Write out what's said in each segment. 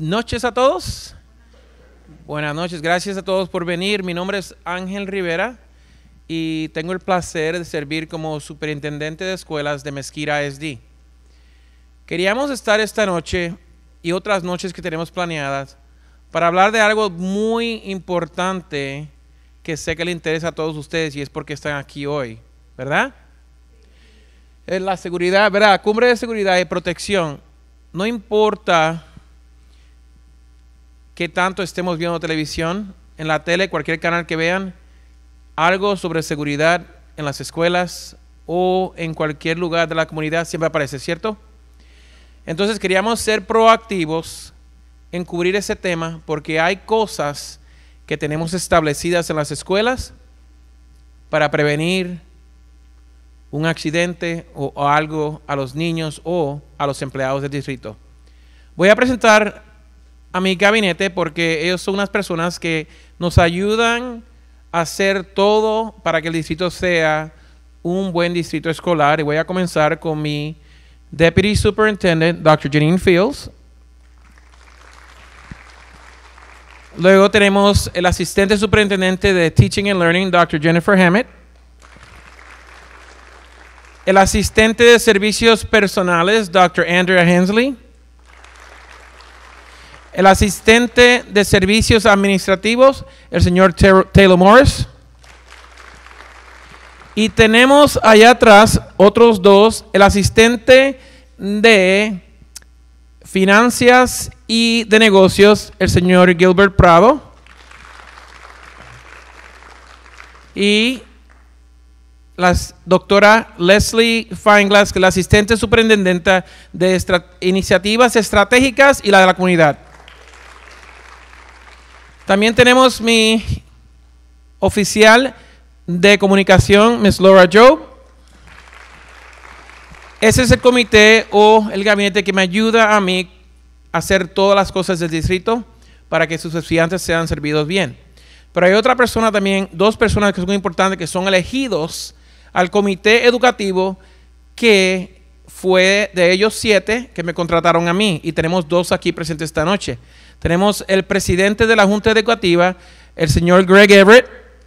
noches a todos. Buenas noches, gracias a todos por venir. Mi nombre es Ángel Rivera y tengo el placer de servir como superintendente de escuelas de Mesquite ISD. Queríamos estar esta noche y otras noches que tenemos planeadas para hablar de algo muy importante que sé que le interesa a todos ustedes y es porque están aquí hoy, ¿verdad? Es la seguridad, ¿verdad? Cumbre de seguridad y protección. No importa qué tanto estemos viendo televisión, en la tele, cualquier canal que vean, algo sobre seguridad en las escuelas o en cualquier lugar de la comunidad siempre aparece, ¿cierto? Entonces queríamos ser proactivos en cubrir ese tema porque hay cosas que tenemos establecidas en las escuelas para prevenir un accidente o algo a los niños o a los empleados del distrito. Voy a presentar a mi gabinete porque ellos son unas personas que nos ayudan a hacer todo para que el distrito sea un buen distrito escolar. Y voy a comenzar con mi Deputy Superintendent, Dr. Janine Fields. Luego tenemos el asistente superintendente de Teaching and Learning, Dr. Jennifer Hammett. El asistente de servicios personales, Dr. Andrea Hensley. El asistente de servicios administrativos, el señor Taylor Morris. Y tenemos allá atrás otros dos, el asistente de finanzas y de negocios, el señor Gilbert Prado. Y la doctora Leslie Fineglass, que es la asistente superintendente de iniciativas estratégicas y la de la comunidad. También tenemos mi oficial de comunicación, Ms. Laura Job. Ese es el comité o el gabinete que me ayuda a mí a hacer todas las cosas del distrito para que sus estudiantes sean servidos bien. Pero hay otra persona también, dos personas que son muy importantes, que son elegidos al comité educativo, que fue de ellos 7 que me contrataron a mí, y tenemos 2 aquí presentes esta noche. Tenemos el presidente de la Junta Educativa, el señor Greg Everett,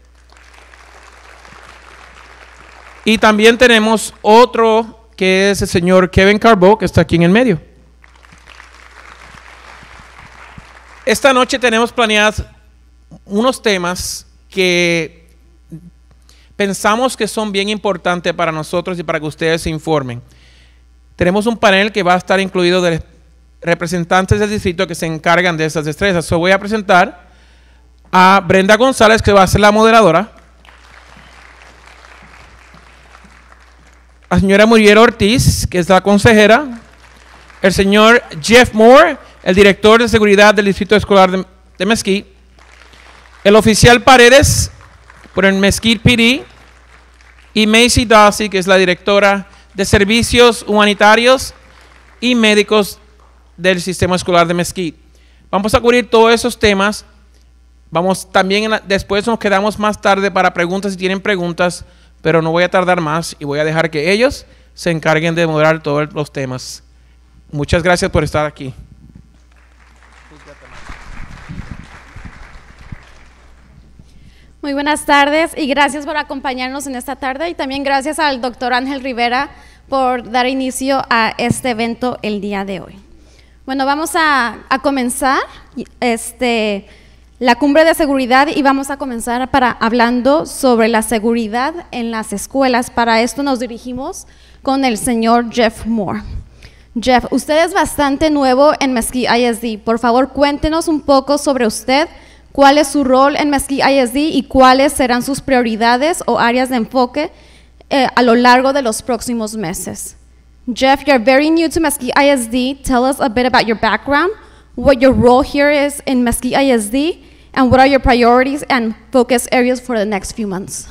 y también tenemos otro que es el señor Kevin Carbo, que está aquí en el medio. Esta noche tenemos planeados unos temas que pensamos que son bien importantes para nosotros y para que ustedes se informen. Tenemos un panel que va a estar incluido de representantes del distrito que se encargan de esas destrezas. Voy a presentar a Brenda González, que va a ser la moderadora. A la señora Muriel Ortiz, que es la consejera. El señor Jeff Moore, el director de seguridad del distrito escolar de Mesquite. El oficial Paredes, por el Mesquite PD, y Macy Dawsey, que es la directora de servicios humanitarios y médicos del sistema escolar de Mesquite. Vamos a cubrir todos esos temas. Vamos también, después nos quedamos más tarde para preguntas si tienen preguntas, pero no voy a tardar más y voy a dejar que ellos se encarguen de moderar todos los temas. Muchas gracias por estar aquí. Muy buenas tardes y gracias por acompañarnos en esta tarde, y también gracias al doctor Ángel Rivera por dar inicio a este evento el día de hoy. Bueno, vamos a comenzar la cumbre de seguridad, y vamos a comenzar hablando sobre la seguridad en las escuelas. Para esto nos dirigimos con el señor Jeff Moore. Jeff, usted es bastante nuevo en Mesquite ISD. Por favor, cuéntenos un poco sobre usted. ¿Cuál es su rol en Mesquite ISD y cuáles serán sus prioridades o áreas de enfoque a lo largo de los próximos meses? Jeff, you're very new to Mesquite ISD. Tell us a bit about your background, what your role here is in Mesquite ISD, and what are your priorities and focus areas for the next few months.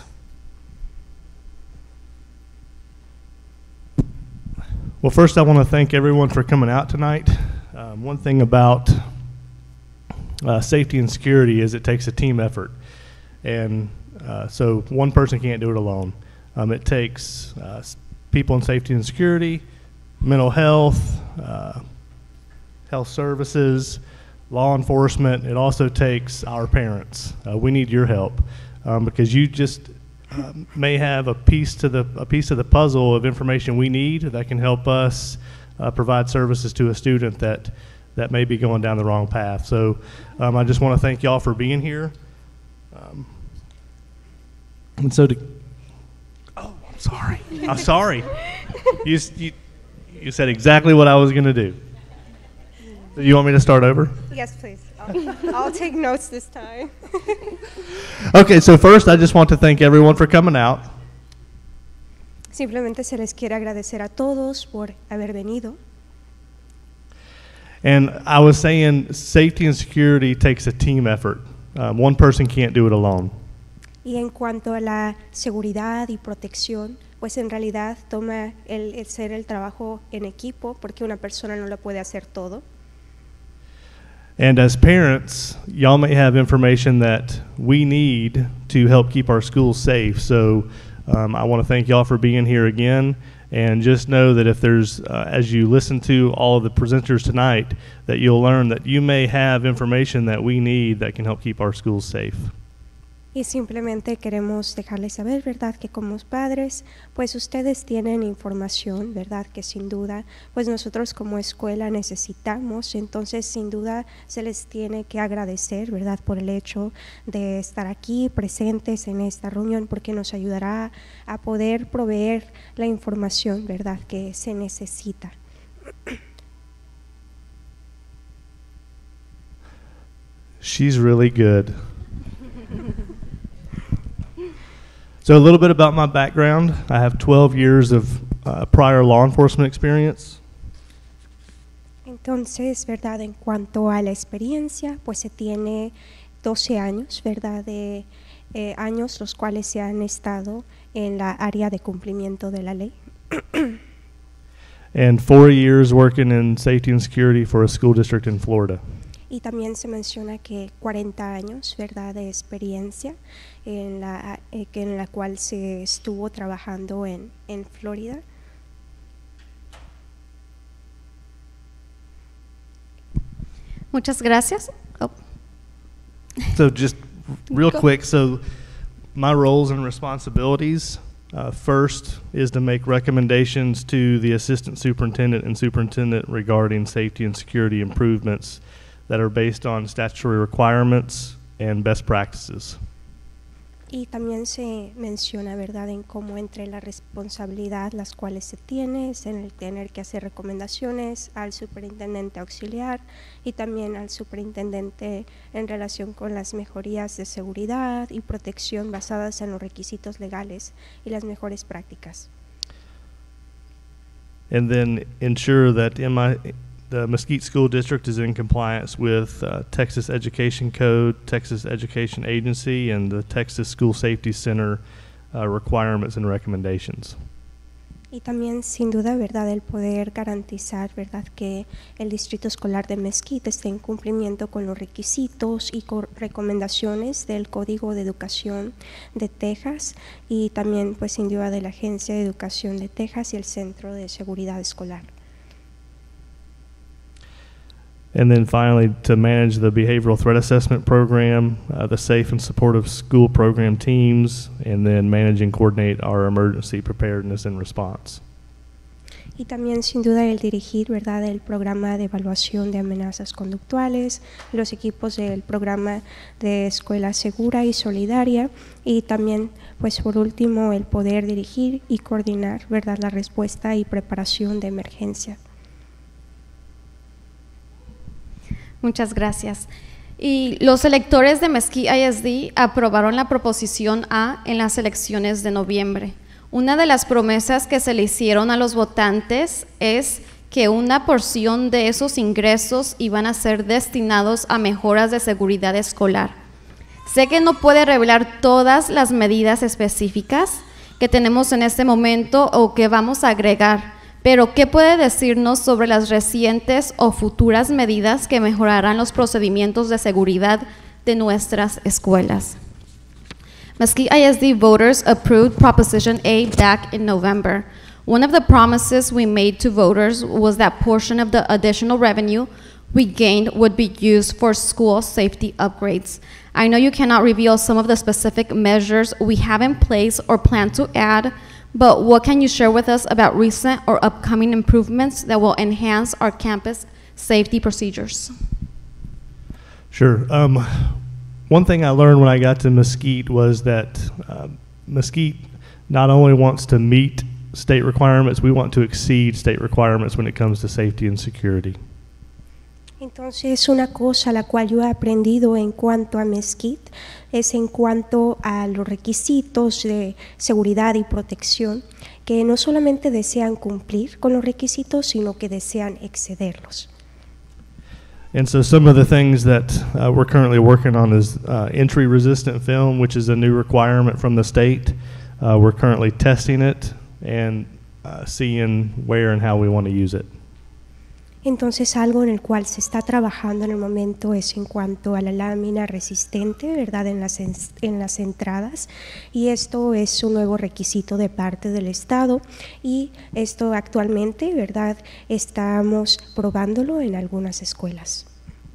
Well, first I want to thank everyone for coming out tonight. One thing about safety and security is it takes a team effort, and so one person can't do it alone. It takes people in safety and security, mental health, health services, law enforcement. It also takes our parents. We need your help because you just may have a piece of the puzzle of information we need that can help us provide services to a student that may be going down the wrong path. So I just want to thank y'all for being here. And so I'm sorry. I'm sorry. You said exactly what I was going to do. So you want me to start over? Yes, please. I'll take notes this time. Okay, so first I just want to thank everyone for coming out. Simplemente se les quiere agradecer a todos por haber venido. And I was saying safety and security takes a team effort. One person can't do it alone. Y en cuanto a la seguridad y protección, pues en realidad toma el ser el trabajo en equipo, porque una persona no lo puede hacer todo. And as parents, y'all may have information that we need to help keep our schools safe. So I want to thank y'all for being here again. And just know that if there's, as you listen to all of the presenters tonight, that you'll learn that you may have information that we need that can help keep our schools safe. Y simplemente queremos dejarles saber, ¿verdad?, que como padres, pues ustedes tienen información, ¿verdad?, que sin duda, pues nosotros como escuela necesitamos. Entonces, sin duda, se les tiene que agradecer, ¿verdad?, por el hecho de estar aquí presentes en esta reunión, porque nos ayudará a poder proveer la información, ¿verdad?, que se necesita. She's really good. So a little bit about my background. I have 12 years of prior law enforcement experience. Entonces, ¿verdad?, en cuanto a la experiencia, pues se tiene 12 años, ¿verdad?, de años los cuales se han estado en la área de cumplimiento de la ley. And 4 years working in safety and security for a school district in Florida. Y también se menciona que 40 años, ¿verdad?, de experiencia en la cual se estuvo trabajando en Florida. Muchas gracias. Oh. So just real quick, so my roles and responsibilities, first is to make recommendations to the assistant superintendent and superintendent regarding safety and security improvements that are based on statutory requirements and best practices. Y también se menciona, ¿verdad?, en cómo entre la responsabilidad las cuales se tiene, es en el tener que hacer recomendaciones al superintendente auxiliar y también al superintendente en relación con las mejorías de seguridad y protección basadas en los requisitos legales y las mejores prácticas. And then ensure that the Mesquite School District is in compliance with Texas Education Code, Texas Education Agency, and the Texas School Safety Center requirements and recommendations. Y también, sin duda, ¿verdad?, el poder garantizar, ¿verdad?, que el Distrito Escolar de Mesquite esté en cumplimiento con los requisitos y con recomendaciones del Código de Educación de Texas y también, pues, sin duda, de la Agencia de Educación de Texas y el Centro de Seguridad Escolar. And then finally, to manage the behavioral threat assessment program, the safe and supportive school program teams, and then manage and coordinate our emergency preparedness and response. Y también, sin duda, el dirigir, ¿verdad?, el programa de evaluación de amenazas conductuales, los equipos del programa de escuela segura y solidaria, y también, pues por último, el poder dirigir y coordinar, ¿verdad?, la respuesta y preparación de emergencia. Muchas gracias. Y los electores de Mesquite ISD aprobaron la proposición A en las elecciones de noviembre. Una de las promesas que se le hicieron a los votantes es que una porción de esos ingresos iban a ser destinados a mejoras de seguridad escolar. Sé que no puede revelar todas las medidas específicas que tenemos en este momento o que vamos a agregar, pero ¿qué puede decirnos sobre las recientes o futuras medidas que mejorarán los procedimientos de seguridad de nuestras escuelas? Mesquite ISD voters approved Proposition A back in November. One of the promises we made to voters was that portion of the additional revenue we gained would be used for school safety upgrades. I know you cannot reveal some of the specific measures we have in place or plan to add, but what can you share with us about recent or upcoming improvements that will enhance our campus safety procedures? Sure. One thing I learned when I got to Mesquite was that Mesquite not only wants to meet state requirements, we want to exceed state requirements when it comes to safety and security. Entonces, una cosa la cual yo he aprendido en cuanto a Mesquite es en cuanto a los requisitos de seguridad y protección, que no solamente desean cumplir con los requisitos, sino que desean excederlos. And so some of the things that we're currently working on is entry resistant film, which is a new requirement from the state. We're currently testing it and seeing where and how we want to use it. Entonces, algo en el cual se está trabajando en el momento es en cuanto a la lámina resistente, ¿verdad?, en las entradas, y esto es un nuevo requisito de parte del Estado, y esto actualmente, ¿verdad?, estamos probándolo en algunas escuelas.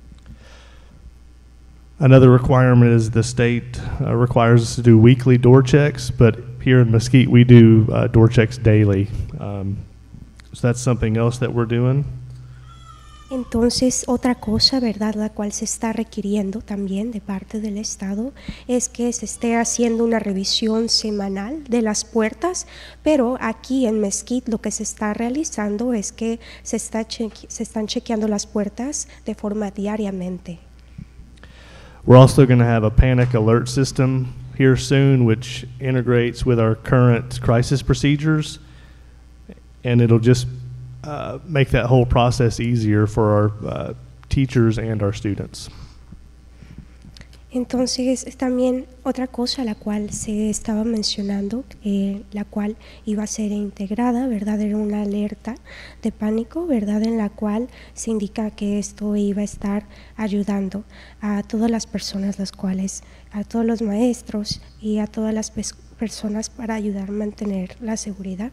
Another requirement is the state requires us to do weekly door checks, but here in Mesquite we do door checks daily. So that's something else that we're doing. Entonces, otra cosa, ¿verdad?, la cual se está requiriendo también de parte del Estado es que se esté haciendo una revisión semanal de las puertas, pero aquí en Mesquite lo que se está realizando es que se están chequeando las puertas de forma diariamente. We're also going to have a panic alert system here soon, which integrates with our current crisis procedures, and it'll just make that whole process easier for our teachers and our students. Entonces, también otra cosa la cual se estaba mencionando, la cual iba a ser integrada, ¿verdad?, era una alerta de pánico, ¿verdad?, en la cual se indica que esto iba a estar ayudando a todas las personas, las cuales, a todos los maestros y a todas las personas para ayudar a mantener la seguridad.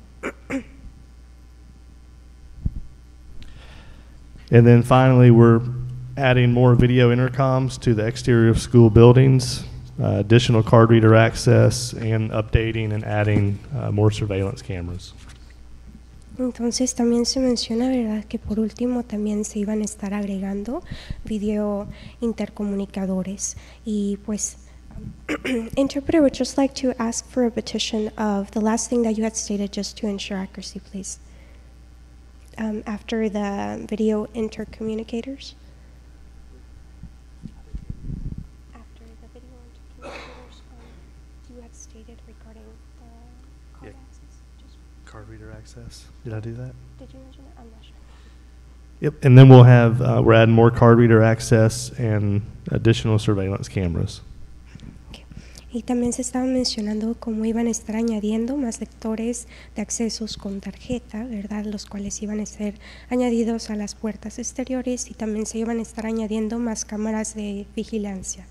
And then finally, we're adding more video intercoms to the exterior of school buildings, additional card reader access, and updating and adding more surveillance cameras. Entonces también se menciona, ¿verdad?, que por último también se iban a estar agregando video intercomunicadores. Y pues, Interpreter would just like to ask for a petition of the last thing that you had stated, just to ensure accuracy, please. After the video intercommunicators. After the video intercommunicators, you had stated regarding the card access. Just Card reader access. Did I do that? did you mention that? I'm not sure. Yep. And then we'll have we're adding more card reader access and additional surveillance cameras. Y también se estaba mencionando cómo iban a estar añadiendo más lectores de accesos con tarjeta, ¿verdad?, los cuales iban a ser añadidos a las puertas exteriores, y también se iban a estar añadiendo más cámaras de vigilancia.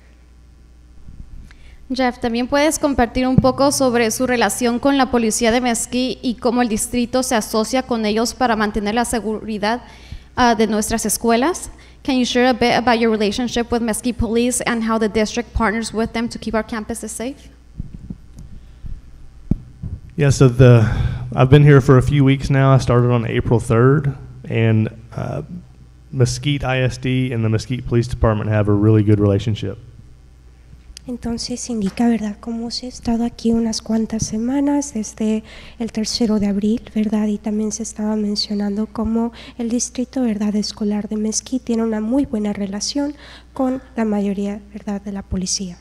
Jeff, ¿también puedes compartir un poco sobre su relación con la policía de Mesquite y cómo el distrito se asocia con ellos para mantener la seguridad de nuestras escuelas? Can you share a bit about your relationship with Mesquite Police and how the district partners with them to keep our campuses safe? Yeah, so I've been here for a few weeks now. I started on April 3rd, and Mesquite ISD and the Mesquite Police Department have a really good relationship. Entonces indica, ¿verdad?, cómo se ha estado aquí unas cuantas semanas desde el 3 de abril, ¿verdad?, y también se estaba mencionando cómo el distrito, ¿verdad?, escolar de Mesquite tiene una muy buena relación con la mayoría, ¿verdad?, de la policía.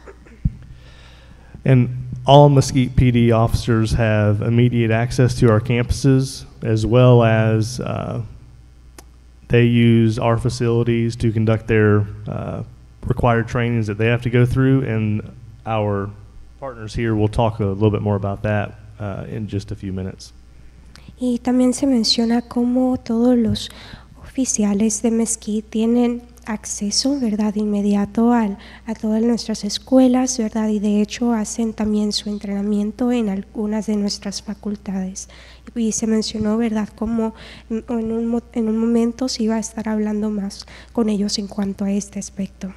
And all Mesquite PD officers have immediate access to our campuses, as well as they use our facilities to conduct their required trainings that they have to go through, and our partners here will talk a little bit more about that in just a few minutes. Y también se menciona cómo todos los oficiales de Mesquite tienen acceso, ¿verdad?, inmediato a todas nuestras escuelas, ¿verdad?, y de hecho hacen también su entrenamiento en algunas de nuestras facultades. Y se mencionó, ¿verdad?, como en un momento se iba a estar hablando más con ellos en cuanto a este aspecto.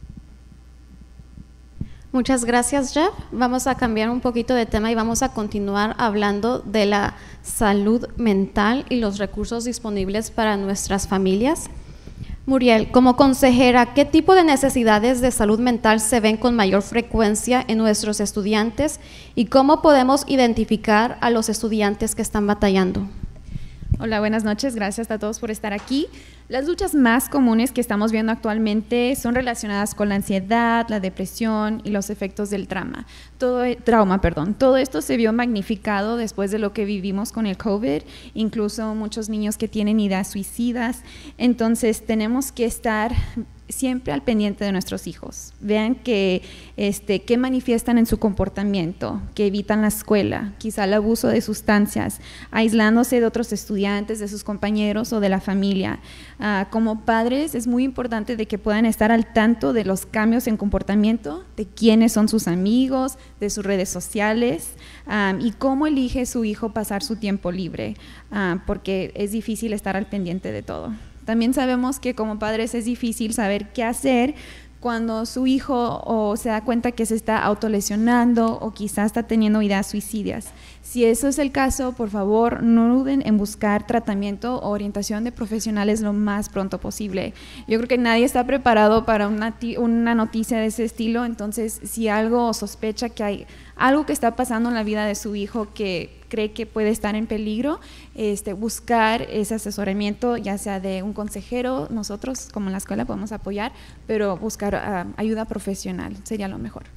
Muchas gracias, Jeff. Vamos a cambiar un poquito de tema y vamos a continuar hablando de la salud mental y los recursos disponibles para nuestras familias. Muriel, como consejera, ¿qué tipo de necesidades de salud mental se ven con mayor frecuencia en nuestros estudiantes y cómo podemos identificar a los estudiantes que están batallando? Hola, buenas noches, gracias a todos por estar aquí. Las luchas más comunes que estamos viendo actualmente son relacionadas con la ansiedad, la depresión y los efectos del trauma. Todo esto se vio magnificado después de lo que vivimos con el COVID, incluso muchos niños que tienen ideas suicidas. Entonces tenemos que estar siempre al pendiente de nuestros hijos. Vean que manifiestan en su comportamiento, que evitan la escuela, quizá el abuso de sustancias, aislándose de otros estudiantes, de sus compañeros o de la familia. Como padres es muy importante de que puedan estar al tanto de los cambios en comportamiento, de quiénes son sus amigos, de sus redes sociales y cómo elige su hijo pasar su tiempo libre, porque es difícil estar al pendiente de todo. También sabemos que como padres es difícil saber qué hacer cuando su hijo o se da cuenta que se está autolesionando o quizás está teniendo ideas suicidas. Si eso es el caso, por favor, no duden en buscar tratamiento o orientación de profesionales lo más pronto posible. Yo creo que nadie está preparado para una noticia de ese estilo, entonces si algo sospecha que hay algo que está pasando en la vida de su hijo que cree que puede estar en peligro, buscar ese asesoramiento, ya sea de un consejero, nosotros como en la escuela podemos apoyar, pero buscar ayuda profesional sería lo mejor.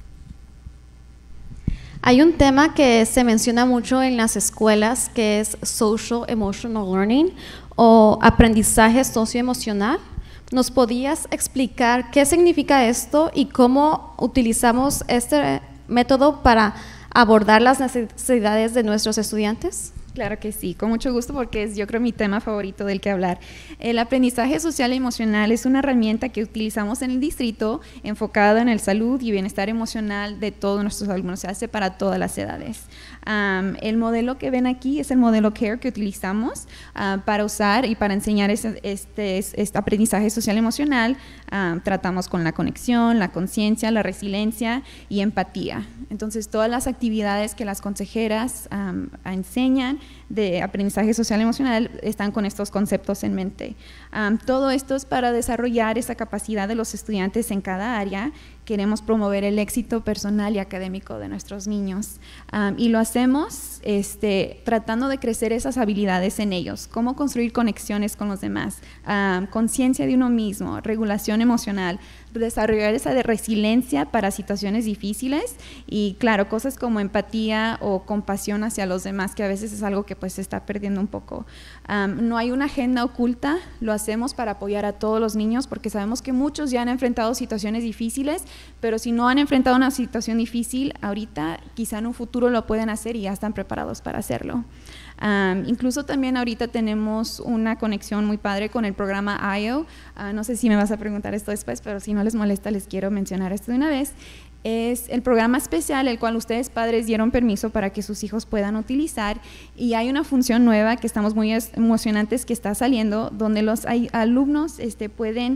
Hay un tema que se menciona mucho en las escuelas que es Social Emotional Learning o aprendizaje socioemocional. ¿Nos podías explicar qué significa esto y cómo utilizamos este método para abordar las necesidades de nuestros estudiantes? Claro que sí, con mucho gusto, porque es yo creo mi tema favorito del que hablar. El aprendizaje social y emocional es una herramienta que utilizamos en el distrito enfocada en el salud y bienestar emocional de todos nuestros alumnos, se hace para todas las edades. El modelo que ven aquí es el modelo CARE que utilizamos para usar y para enseñar este aprendizaje social y emocional. Tratamos con la conexión, la conciencia, la resiliencia y empatía. Entonces todas las actividades que las consejeras enseñan de aprendizaje social y emocional están con estos conceptos en mente. Todo esto es para desarrollar esa capacidad de los estudiantes en cada área. Queremos promover el éxito personal y académico de nuestros niños y lo hacemos tratando de crecer esas habilidades en ellos, cómo construir conexiones con los demás, conciencia de uno mismo, regulación emocional, desarrollar esa de resiliencia para situaciones difíciles y claro, cosas como empatía o compasión hacia los demás, que a veces es algo que pues se está perdiendo un poco. No hay una agenda oculta, lo hacemos para apoyar a todos los niños porque sabemos que muchos ya han enfrentado situaciones difíciles, pero si no han enfrentado una situación difícil ahorita, quizá en un futuro lo pueden hacer y ya están preparados para hacerlo. Incluso también ahorita tenemos una conexión muy padre con el programa IO. No sé si me vas a preguntar esto después, pero si no les molesta les quiero mencionar esto de una vez. Es el programa especial el cual ustedes padres dieron permiso para que sus hijos puedan utilizar y hay una función nueva que estamos muy emocionantes que está saliendo donde los alumnos pueden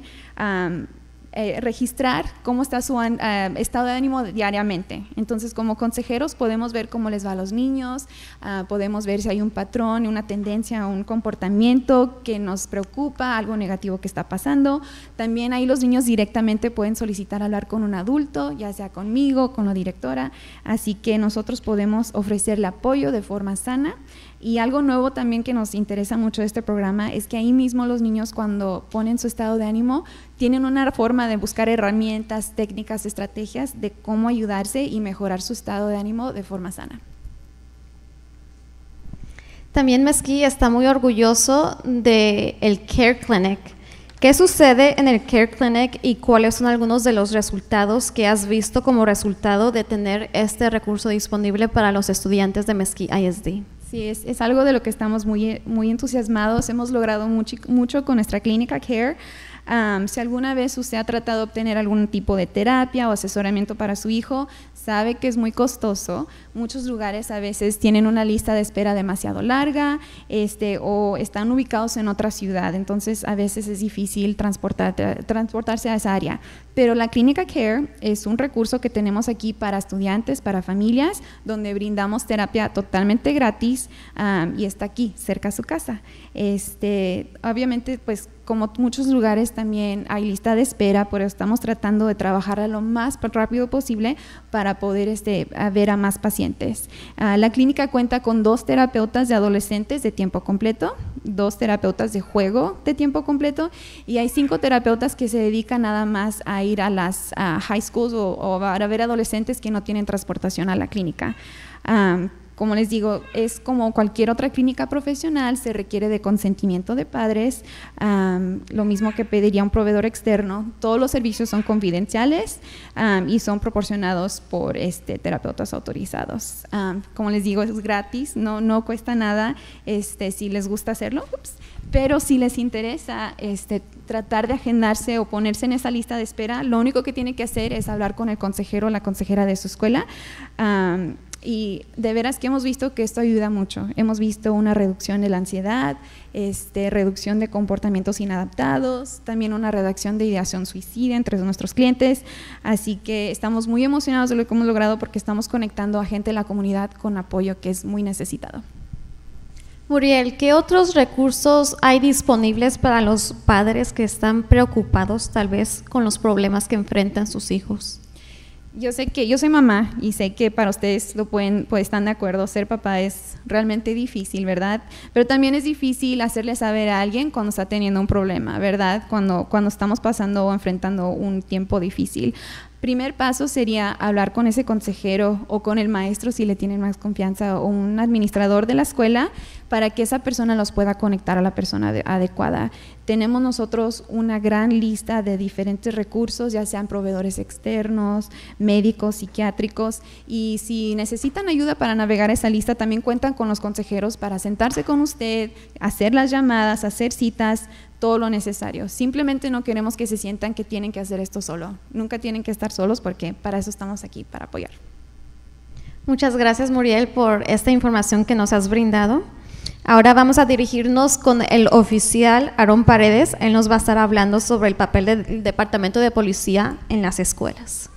registrar cómo está su estado de ánimo diariamente. Entonces, como consejeros podemos ver cómo les va a los niños, podemos ver si hay un patrón, una tendencia, un comportamiento que nos preocupa, algo negativo que está pasando. También ahí los niños directamente pueden solicitar hablar con un adulto, ya sea conmigo, con la directora, así que nosotros podemos ofrecerle apoyo de forma sana. Y algo nuevo también que nos interesa mucho de este programa es que ahí mismo los niños cuando ponen su estado de ánimo tienen una forma de buscar herramientas, técnicas, estrategias de cómo ayudarse y mejorar su estado de ánimo de forma sana. También Mesquite está muy orgulloso del Care Clinic. ¿Qué sucede en el Care Clinic y cuáles son algunos de los resultados que has visto como resultado de tener este recurso disponible para los estudiantes de Mesquite ISD? Sí, es algo de lo que estamos muy entusiasmados. Hemos logrado mucho con nuestra clínica CARE. Si alguna vez usted ha tratado de obtener algún tipo de terapia o asesoramiento para su hijo, sabe que es muy costoso. Muchos lugares a veces tienen una lista de espera demasiado larga o están ubicados en otra ciudad, entonces a veces es difícil transportarse a esa área. Pero la Clínica Care es un recurso que tenemos aquí para estudiantes, para familias, donde brindamos terapia totalmente gratis y está aquí, cerca a su casa. Obviamente, pues como muchos lugares también hay lista de espera, pero estamos tratando de trabajar lo más rápido posible para poder ver a más pacientes. La clínica cuenta con 2 terapeutas de adolescentes de tiempo completo, 2 terapeutas de juego de tiempo completo y hay 5 terapeutas que se dedican nada más a ir a las high schools o a ver adolescentes que no tienen transportación a la clínica. Como les digo, es como cualquier otra clínica profesional, se requiere de consentimiento de padres, lo mismo que pediría un proveedor externo. Todos los servicios son confidenciales y son proporcionados por terapeutas autorizados. Como les digo, es gratis, no cuesta nada si les gusta hacerlo, pero si les interesa tratar de agendarse o ponerse en esa lista de espera, lo único que tiene que hacer es hablar con el consejero o la consejera de su escuela. Y de veras que hemos visto que esto ayuda mucho. Hemos visto una reducción de la ansiedad, reducción de comportamientos inadaptados, también una reducción de ideación suicida entre nuestros clientes. Así que estamos muy emocionados de lo que hemos logrado porque estamos conectando a gente de la comunidad con apoyo que es muy necesitado. Muriel, ¿qué otros recursos hay disponibles para los padres que están preocupados tal vez con los problemas que enfrentan sus hijos? Yo sé que yo soy mamá y sé que para ustedes están de acuerdo, ser papá es realmente difícil, ¿verdad? Pero también es difícil hacerle saber a alguien cuando está teniendo un problema, ¿verdad? Cuando estamos pasando o enfrentando un tiempo difícil. Primer paso sería hablar con ese consejero o con el maestro si le tienen más confianza o un administrador de la escuela para que esa persona los pueda conectar a la persona adecuada. Tenemos nosotros una gran lista de diferentes recursos, ya sean proveedores externos, médicos, psiquiátricos, y si necesitan ayuda para navegar esa lista, también cuentan con los consejeros para sentarse con usted, hacer las llamadas, hacer citas, todo lo necesario. Simplemente no queremos que se sientan que tienen que hacer esto solo. Nunca tienen que estar solos porque para eso estamos aquí, para apoyar. Muchas gracias, Muriel, por esta información que nos has brindado. Ahora vamos a dirigirnos con el oficial Aarón Paredes. Él nos va a estar hablando sobre el papel del Departamento de Policía en las escuelas.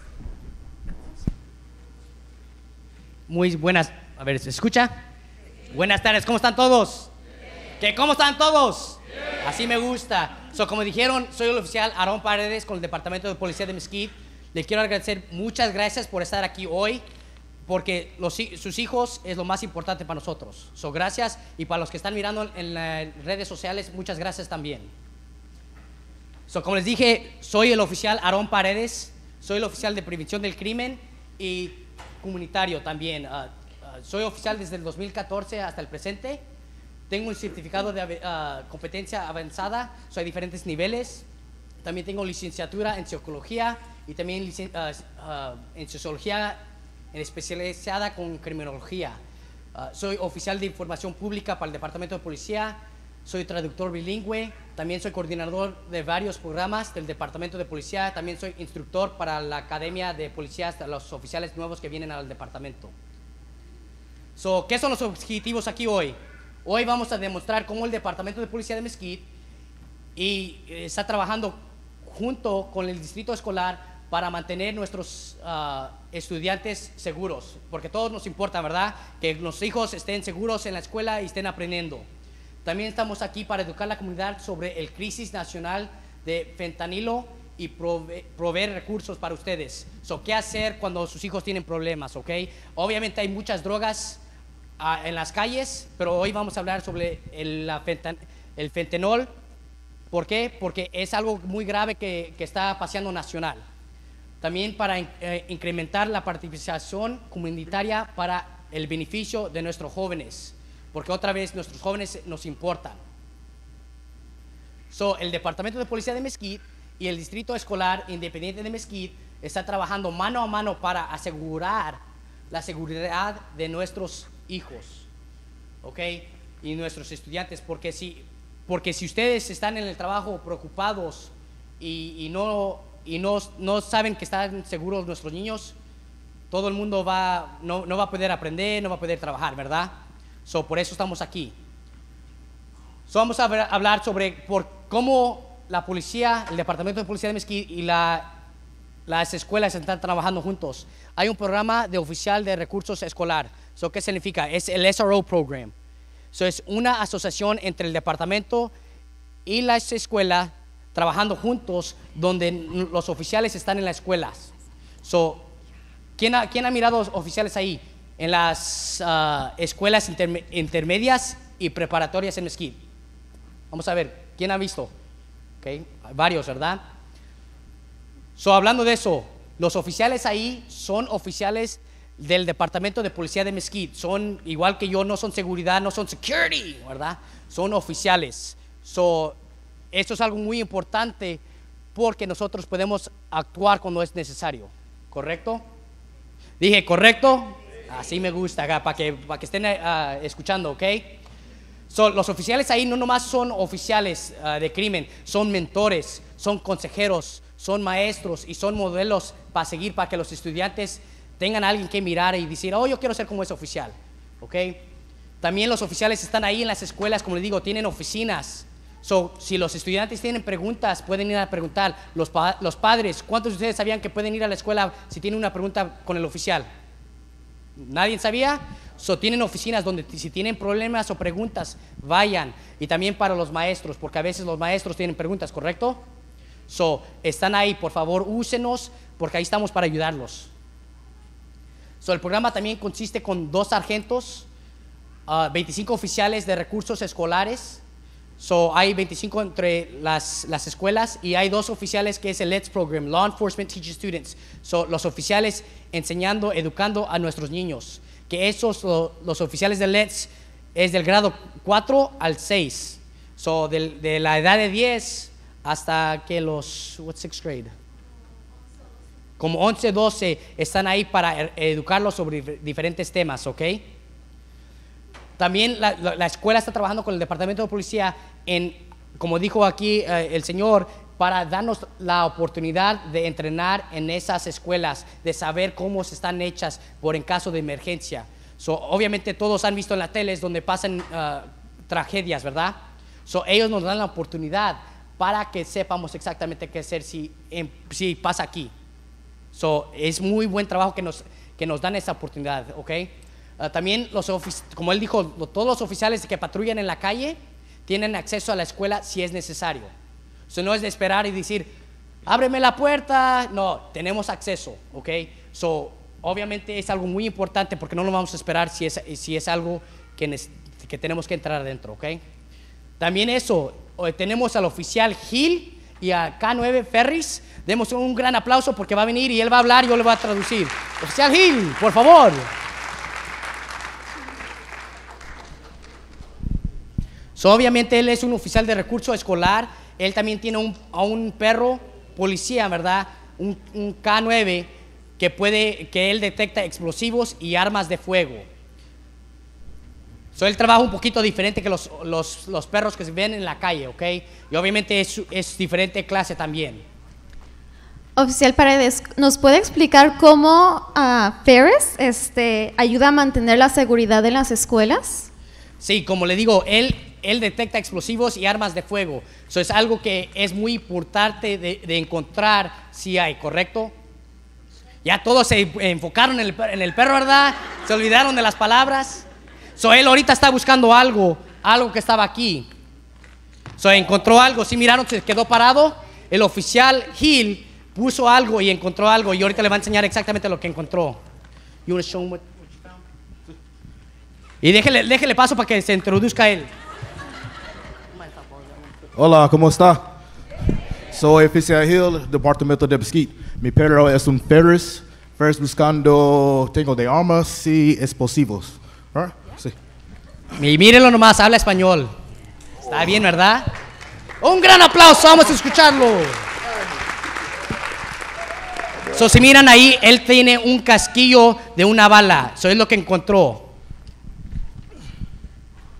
Muy buenas, a ver, ¿se escucha? Buenas tardes, ¿cómo están todos? ¿Qué? ¿Cómo están todos? Así me gusta. Como dijeron, soy el oficial Aarón Paredes con el Departamento de Policía de Mesquite. Le quiero agradecer, muchas gracias por estar aquí hoy, porque sus hijos es lo más importante para nosotros. Gracias, y para los que están mirando en las redes sociales, muchas gracias también. Como les dije, soy el oficial Aarón Paredes, soy el oficial de prevención del crimen y comunitario también. Soy oficial desde el 2014 hasta el presente. Tengo un certificado de competencia avanzada, hay diferentes niveles. También tengo licenciatura en psicología y también en sociología especializada con criminología. Soy oficial de información pública para el Departamento de Policía, soy traductor bilingüe, también soy coordinador de varios programas del Departamento de Policía, también soy instructor para la Academia de Policías, los oficiales nuevos que vienen al departamento. ¿Qué son los objetivos aquí hoy? Hoy vamos a demostrar cómo el Departamento de Policía de Mesquite está trabajando junto con el distrito escolar para mantener nuestros estudiantes seguros, porque todos nos importa, ¿verdad? Que los hijos estén seguros en la escuela y estén aprendiendo. También estamos aquí para educar a la comunidad sobre el crisis nacional de fentanilo y proveer recursos para ustedes. ¿Qué hacer cuando sus hijos tienen problemas? Obviamente hay muchas drogas en las calles, pero hoy vamos a hablar sobre el fentanol. ¿Por qué? Porque es algo muy grave que está paseando nacional. También para incrementar la participación comunitaria para el beneficio de nuestros jóvenes, porque otra vez nuestros jóvenes nos importan. El Departamento de Policía de Mesquite y el Distrito Escolar Independiente de Mesquite está trabajando mano a mano para asegurar la seguridad de nuestros hijos, y nuestros estudiantes, porque si ustedes están en el trabajo preocupados y no saben que están seguros nuestros niños, todo el mundo no va a poder aprender, no va a poder trabajar, ¿verdad? Por eso estamos aquí. Vamos a hablar sobre cómo la policía, el Departamento de Policía de Mesquite y las escuelas están trabajando juntos. Hay un programa de oficial de recursos escolar. ¿Qué significa? Es el SRO Program. Es una asociación entre el departamento y las escuelas trabajando juntos, donde los oficiales están en las escuelas. ¿Quién ha mirado oficiales ahí? En las escuelas intermedias y preparatorias en Mesquite. Vamos a ver, ¿quién ha visto? Okay. Varios, ¿verdad? Hablando de eso, los oficiales ahí son oficiales del Departamento de Policía de Mesquite. Son igual que yo, no son seguridad, no son security, ¿verdad? Son oficiales. Esto es algo muy importante porque nosotros podemos actuar cuando es necesario. ¿Correcto? Dije, ¿correcto? Así me gusta, para que estén escuchando, ¿ok? Los oficiales ahí no nomás son oficiales de crimen, son mentores, son consejeros, son maestros y son modelos para seguir, para que los estudiantes tengan a alguien que mirar y decir, oh, yo quiero ser como ese oficial, ¿ok? También los oficiales están ahí en las escuelas, como les digo, tienen oficinas. Si los estudiantes tienen preguntas, pueden ir a preguntar. Los padres, ¿cuántos de ustedes sabían que pueden ir a la escuela si tienen una pregunta con el oficial? ¿Nadie sabía? Tienen oficinas donde si tienen problemas o preguntas, vayan. Y también para los maestros, porque a veces los maestros tienen preguntas, ¿correcto? Están ahí, por favor, úsenos, porque ahí estamos para ayudarlos. El programa también consiste con 2 sargentos, 25 oficiales de recursos escolares. Hay 25 entre las escuelas y hay 2 oficiales que es el LETS Program, Law Enforcement Teacher Students. Los oficiales enseñando, educando a nuestros niños. Que los oficiales del LETS es del grado 4 al 6. De la edad de 10 hasta que what's 6th grade? Como 11, 12 están ahí para educarlos sobre diferentes temas, ¿ok? También la escuela está trabajando con el Departamento de Policía como dijo aquí el señor, para darnos la oportunidad de entrenar en esas escuelas, de saber cómo se están hechas en caso de emergencia. Obviamente todos han visto en la tele donde pasan tragedias, ¿verdad? Ellos nos dan la oportunidad para que sepamos exactamente qué hacer si pasa aquí. Es muy buen trabajo que nos dan esa oportunidad, ¿ok? También como él dijo, todos los oficiales que patrullan en la calle tienen acceso a la escuela si es necesario. No es de esperar y decir, ábreme la puerta. No, tenemos acceso, ¿ok? Obviamente es algo muy importante porque no lo vamos a esperar si es algo que tenemos que entrar adentro, ¿ok? También tenemos al oficial Gil y a K9 Ferris. Demos un gran aplauso porque va a venir y él va a hablar y yo le voy a traducir. Oficial Gil, por favor. Obviamente él es un oficial de recurso escolar. Él también tiene a un perro policía, ¿verdad? Un K9 que él detecta explosivos y armas de fuego. Él trabaja un poquito diferente que los perros que se ven en la calle, ¿ok? Y obviamente es diferente clase también. Oficial Paredes, ¿nos puede explicar cómo Ferris ayuda a mantener la seguridad en las escuelas? Sí, como le digo, él detecta explosivos y armas de fuego. Es algo que es muy importante de encontrar si hay, ¿correcto? Ya todos se enfocaron en el perro, ¿verdad? Se olvidaron de las palabras. Él ahorita está buscando algo que estaba aquí. Encontró algo, ¿sí miraron? Se quedó parado. El oficial Hill puso algo y encontró algo y ahorita le va a enseñar exactamente lo que encontró. You want to show him what you found? Y déjele paso para que se introduzca él. Hola, ¿cómo está? Soy oficial Hill, Departamento de Mesquite. Mi perro es un Ferris buscando, tengo de armas y explosivos. ¿Ah? Sí. Y mírenlo nomás, habla español. Está bien, ¿verdad? Un gran aplauso, vamos a escucharlo. Si miran ahí, él tiene un casquillo de una bala. Es lo que encontró.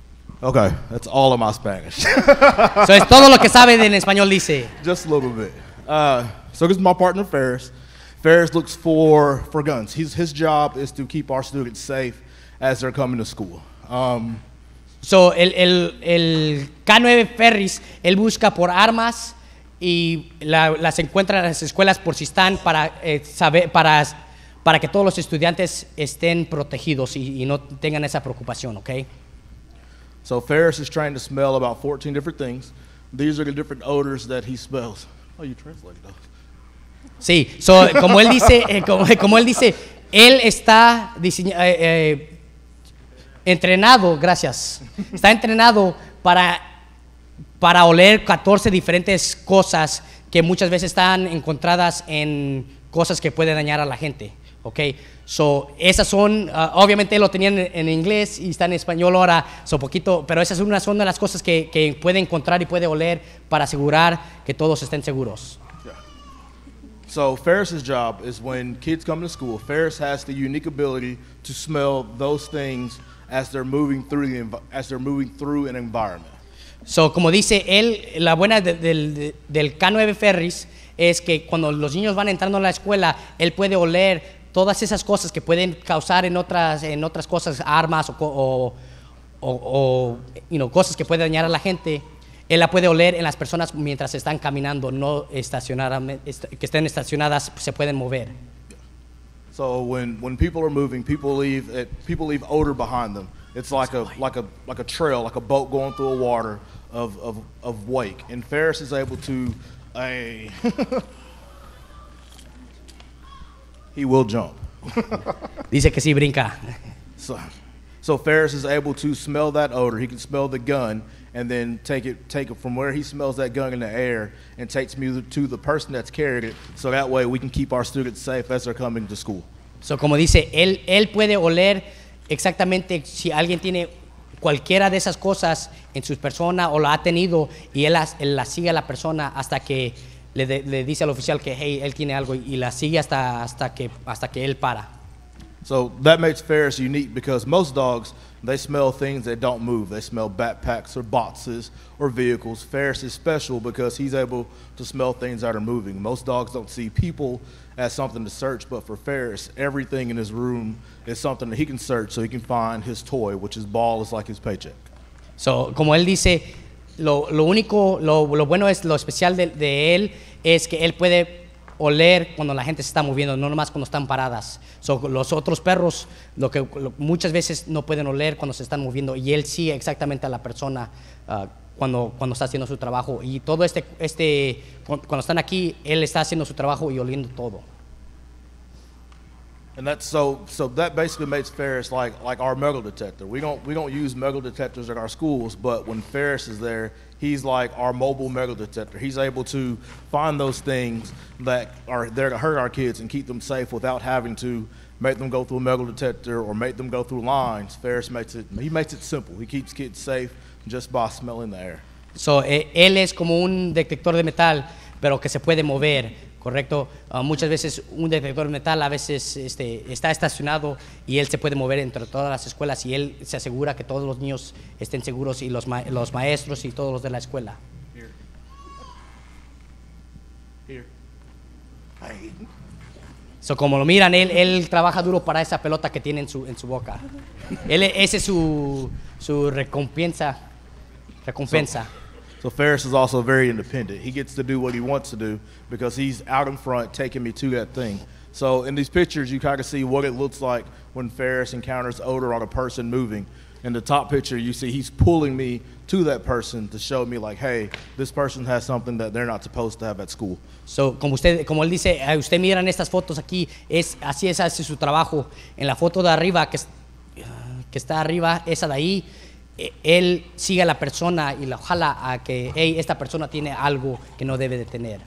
Okay, that's all of my Spanish. Es todo lo que sabe en español, dice. Just a little bit. So this is my partner, Ferris. Ferris looks for guns. His job is to keep our students safe as they're coming to school. So, el K9 Ferris, él busca por armas y las encuentra en las escuelas por si están para que todos los estudiantes estén protegidos y no tengan esa preocupación, ¿ok? So Ferris is trained to smell about 14 different things. These are the different odors that he smells. Oh, you translated those. Sí, so, como él dice, él está entrenado, gracias, está entrenado para oler 14 diferentes cosas que muchas veces están encontradas en cosas que pueden dañar a la gente, ¿ok? So, esas son, obviamente lo tenían en inglés y está en español ahora, poquito, pero esas son de las cosas que puede encontrar y puede oler para asegurar que todos estén seguros. So Ferris's job is when kids come to school, Ferris has the unique ability to smell those things as they're moving through an environment. So, como dice él, la buena del K9 Ferris es que cuando los niños van entrando a la escuela, él puede oler todas esas cosas que pueden causar en otras cosas, armas o cosas que pueden dañar a la gente. Él la puede oler en las personas mientras están caminando, no que estén estacionadas, se pueden mover. So when people are moving, people leave odor behind them. It's like a trail, like a boat going through a water of wake. And Ferris is able to he will jump. Dice que sí brinca. So Ferris is able to smell that odor. He can smell the gun and then take it from where he smells that gun in the air and takes me to the person that's carried it. So that way we can keep our students safe as they're coming to school. So, como dice, él puede oler exactamente si alguien tiene cualquiera de esas cosas en su persona o la ha tenido y él la sigue a la persona hasta que le dice al oficial que hey, él tiene algo y la sigue hasta que él para. So that makes Ferris unique because most dogs, they smell things that don't move. They smell backpacks or boxes or vehicles. Ferris is special because he's able to smell things that are moving. Most dogs don't see people as something to search, but for Ferris, everything in his room is something that he can search so he can find his toy, which his ball is like his paycheck. So, como él dice, lo bueno es lo especial de él es que él puede oler cuando la gente se está moviendo, no nomás cuando están paradas. So, los otros perros muchas veces no pueden oler cuando se están moviendo y él sigue exactamente a la persona cuando está haciendo su trabajo. Y todo cuando están aquí, él está haciendo su trabajo y oliendo todo. And that's so that basically makes Ferris like our metal detector. We don't use metal detectors at our schools, but when Ferris is there, he's like our mobile metal detector. He's able to find those things that are there to hurt our kids and keep them safe without having to make them go through a metal detector or make them go through lines. Ferris makes it simple. He keeps kids safe just by smelling the air. So, él es como un detector de metal, pero que se puede mover. Correcto, muchas veces un detector de metal a veces está estacionado y él se puede mover entre todas las escuelas y él se asegura que todos los niños estén seguros y los maestros y todos los de la escuela. Here. So, como lo miran, él trabaja duro para esa pelota que tiene en su boca. Ese es su recompensa. So Ferris is also very independent. He gets to do what he wants to do because he's out in front taking me to that thing. So in these pictures, you kind of see what it looks like when Ferris encounters odor on a person moving. In the top picture, you see he's pulling me to that person to show me like, hey, this person has something that they're not supposed to have at school. So, como él dice, usted miran estas fotos aquí, así hace su trabajo. En la foto de arriba, que está arriba, esa de ahí, él sigue a la persona y la jala a que hey, esta persona tiene algo que no debe de tener.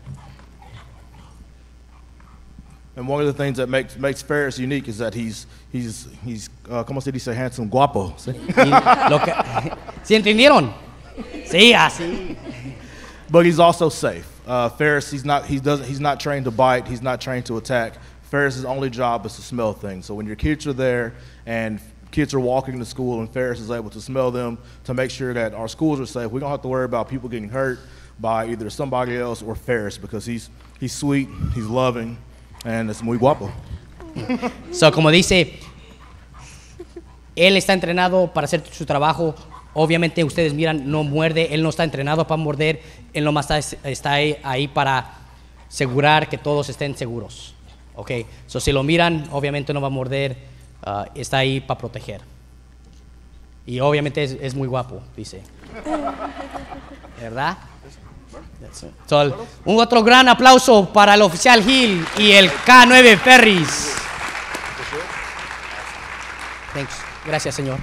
And one of the things that makes Ferris unique is that he's como se dice, handsome, guapo. ¿Sí? ¿Sí entendieron? Sí, así. But he's also safe. Ferris, he's not trained to bite. He's not trained to attack. Ferris's only job is to smell things. So when your kids are there and kids are walking to school and Ferris is able to smell them to make sure that our schools are safe, we don't have to worry about people getting hurt by either somebody else or Ferris because he's He's sweet, he's loving, and es muy guapo. So, como dice, él está entrenado para hacer su trabajo. Obviamente ustedes miran, no muerde, él no está entrenado para morder, él nomás está ahí para asegurar que todos estén seguros. Ok, so si lo miran, obviamente no va a morder, está ahí para proteger. Y obviamente es muy guapo, dice. ¿Verdad? So, un otro gran aplauso para el oficial Hill y el K9 Ferris. Thanks. Gracias, señor.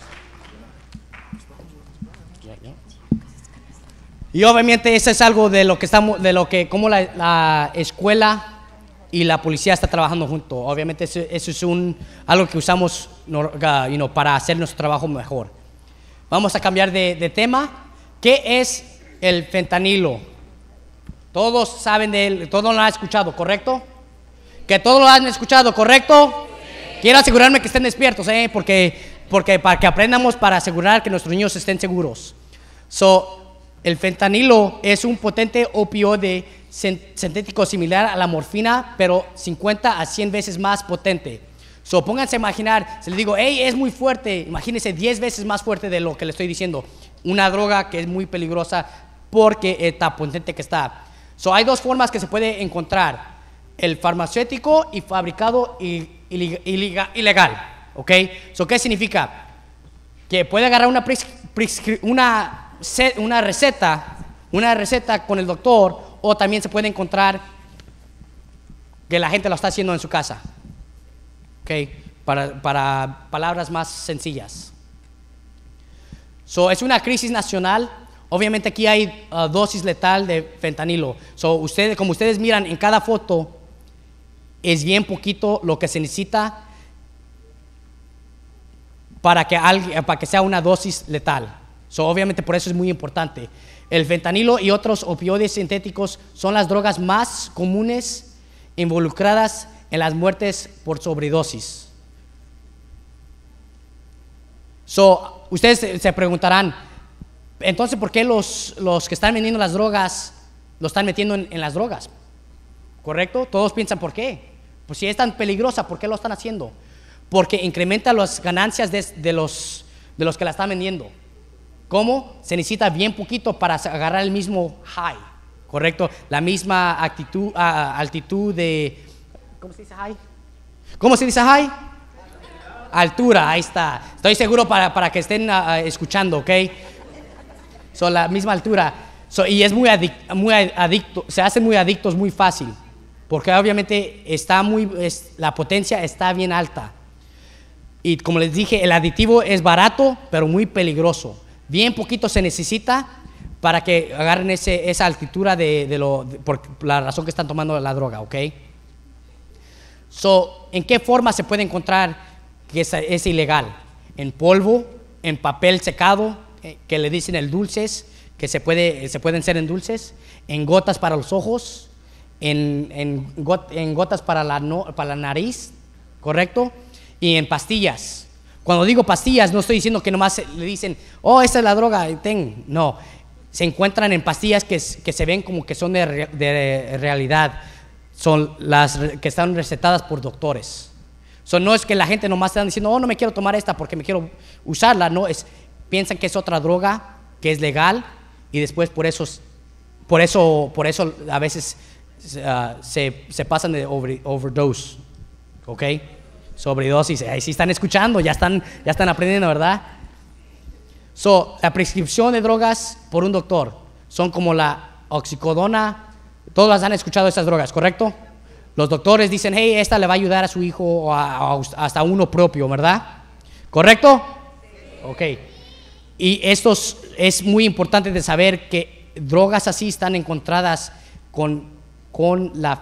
Y obviamente eso es algo de lo que como la escuela y la policía está trabajando juntos. Obviamente eso es algo que usamos para hacer nuestro trabajo mejor. Vamos a cambiar de tema. ¿Qué es el fentanilo? Todos saben de él, todos lo han escuchado, ¿correcto? Que todos lo han escuchado, ¿correcto? Sí. Quiero asegurarme que estén despiertos, porque para que aprendamos para asegurar que nuestros niños estén seguros. El fentanilo es un potente opioide sintético similar a la morfina, pero 50 a 100 veces más potente. Pónganse a imaginar, si les digo, hey, es muy fuerte, imagínense 10 veces más fuerte de lo que le estoy diciendo. Una droga que es muy peligrosa porque tan potente que está. Hay dos formas que se puede encontrar: el farmacéutico y fabricado ilegal. ¿Ok? ¿Qué significa? Que puede agarrar una receta con el doctor, o también se puede encontrar que la gente lo está haciendo en su casa. ¿Ok? Para palabras más sencillas. Es una crisis nacional. Obviamente aquí hay dosis letal de fentanilo. Como ustedes miran en cada foto, es bien poquito lo que se necesita para que sea una dosis letal. Obviamente por eso es muy importante. El fentanilo y otros opioides sintéticos son las drogas más comunes involucradas en las muertes por sobredosis. Ustedes se preguntarán, entonces, ¿por qué los que están vendiendo las drogas lo están metiendo en las drogas? ¿Correcto? Todos piensan, ¿por qué? Pues si es tan peligrosa, ¿por qué lo están haciendo? Porque incrementa las ganancias de los que la están vendiendo. ¿Cómo? Se necesita bien poquito para agarrar el mismo high, ¿correcto? La misma altitud de... ¿Cómo se dice high? ¿Cómo se dice high? Altura, ahí está. Estoy seguro para que estén escuchando, ¿ok? La misma altura. Y es muy adicto, se hacen muy adictos muy fácil, porque obviamente la potencia está bien alta. Y como les dije, el aditivo es barato, pero muy peligroso. Bien poquito se necesita para que agarren esa altitud por la razón que están tomando la droga, ¿ok? ¿En qué forma se puede encontrar que es ilegal? En polvo, en papel secado, que le dicen el dulces, que se pueden ser en dulces, en gotas para los ojos, en gotas para la nariz, ¿correcto? Y en pastillas. Cuando digo pastillas, no estoy diciendo que nomás le dicen, oh, esta es la droga, no. Se encuentran en pastillas que se ven como que son de realidad. Son las que están recetadas por doctores. No es que la gente nomás está diciendo, oh, no me quiero tomar esta porque me quiero usarla. No, piensan que es otra droga, que es legal, y después por eso a veces se pasan de overdose. ¿Ok? Sobredosis, ahí sí están escuchando, ya están aprendiendo, ¿verdad? La prescripción de drogas por un doctor son como la oxicodona. Todos las han escuchado estas drogas, ¿correcto? Los doctores dicen, hey, esta le va a ayudar a su hijo o hasta a uno propio, ¿verdad? ¿Correcto? Sí. Ok. Y es muy importante de saber que drogas así están encontradas con la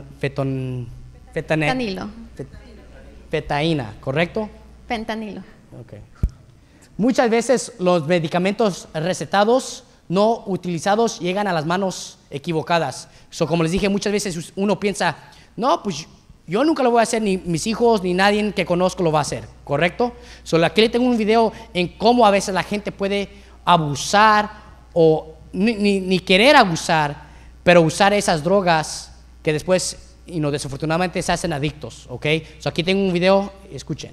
fetaína, ¿correcto? Fentanilo. Okay. Muchas veces los medicamentos recetados no utilizados llegan a las manos equivocadas. Como les dije, muchas veces uno piensa, no, pues yo nunca lo voy a hacer, ni mis hijos, ni nadie que conozco lo va a hacer, ¿correcto? Aquí le tengo un video en cómo a veces la gente puede abusar o ni querer abusar, pero usar esas drogas que después, desafortunadamente se hacen adictos, ¿ok? So aquí tengo un video, escuchen.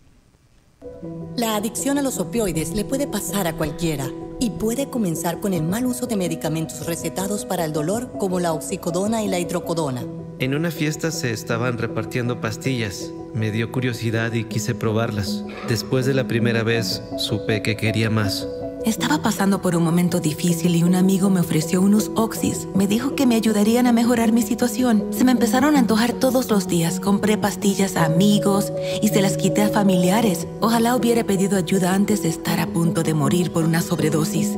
La adicción a los opioides le puede pasar a cualquiera y puede comenzar con el mal uso de medicamentos recetados para el dolor como la oxicodona y la hidrocodona. En una fiesta se estaban repartiendo pastillas. Me dio curiosidad y quise probarlas. Después de la primera vez, supe que quería más. Estaba pasando por un momento difícil y un amigo me ofreció unos Oxys. Me dijo que me ayudarían a mejorar mi situación. Se me empezaron a antojar todos los días. Compré pastillas a amigos y se las quité a familiares. Ojalá hubiera pedido ayuda antes de estar a punto de morir por una sobredosis.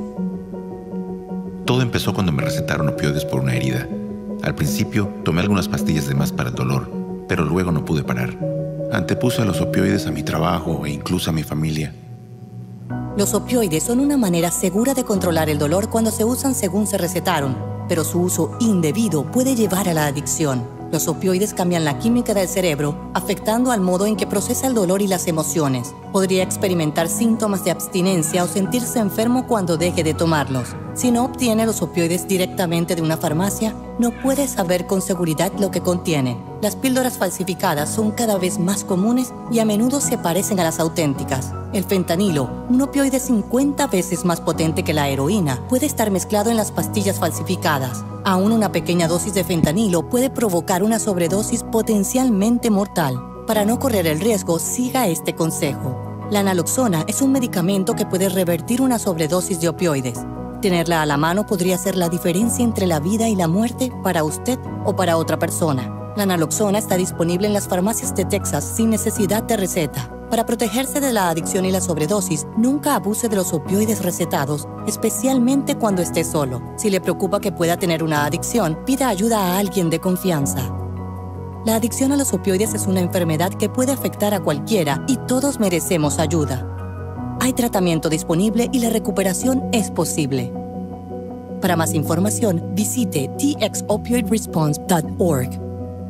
Todo empezó cuando me recetaron opioides por una herida. Al principio tomé algunas pastillas de más para el dolor, pero luego no pude parar. Antepuse a los opioides a mi trabajo e incluso a mi familia. Los opioides son una manera segura de controlar el dolor cuando se usan según se recetaron, pero su uso indebido puede llevar a la adicción. Los opioides cambian la química del cerebro, afectando al modo en que procesa el dolor y las emociones. Podría experimentar síntomas de abstinencia o sentirse enfermo cuando deje de tomarlos. Si no obtiene los opioides directamente de una farmacia, no puede saber con seguridad lo que contienen. Las píldoras falsificadas son cada vez más comunes y a menudo se parecen a las auténticas. El fentanilo, un opioide 50 veces más potente que la heroína, puede estar mezclado en las pastillas falsificadas. Aún una pequeña dosis de fentanilo puede provocar una sobredosis potencialmente mortal. Para no correr el riesgo, siga este consejo. La naloxona es un medicamento que puede revertir una sobredosis de opioides. Tenerla a la mano podría ser la diferencia entre la vida y la muerte para usted o para otra persona. La naloxona está disponible en las farmacias de Texas sin necesidad de receta. Para protegerse de la adicción y la sobredosis, nunca abuse de los opioides recetados, especialmente cuando esté solo. Si le preocupa que pueda tener una adicción, pida ayuda a alguien de confianza. La adicción a los opioides es una enfermedad que puede afectar a cualquiera y todos merecemos ayuda. Hay tratamiento disponible y la recuperación es posible. Para más información, visite txopioidresponse.org.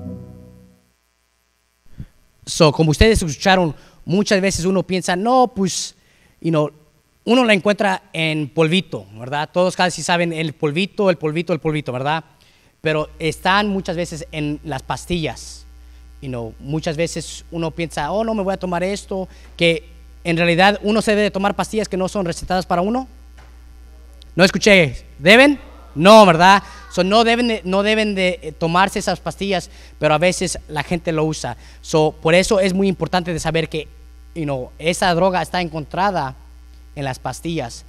Como ustedes escucharon, muchas veces uno piensa, no, pues, uno la encuentra en polvito, ¿verdad? Todos casi saben el polvito, ¿verdad? Pero están muchas veces en las pastillas. Muchas veces uno piensa, oh, no, me voy a tomar esto, que en realidad uno se debe de tomar pastillas que no son recetadas para uno. No escuché, ¿deben? No, ¿verdad? No deben de tomarse esas pastillas, pero a veces la gente lo usa. Por eso es muy importante de saber que esa droga está encontrada en las pastillas.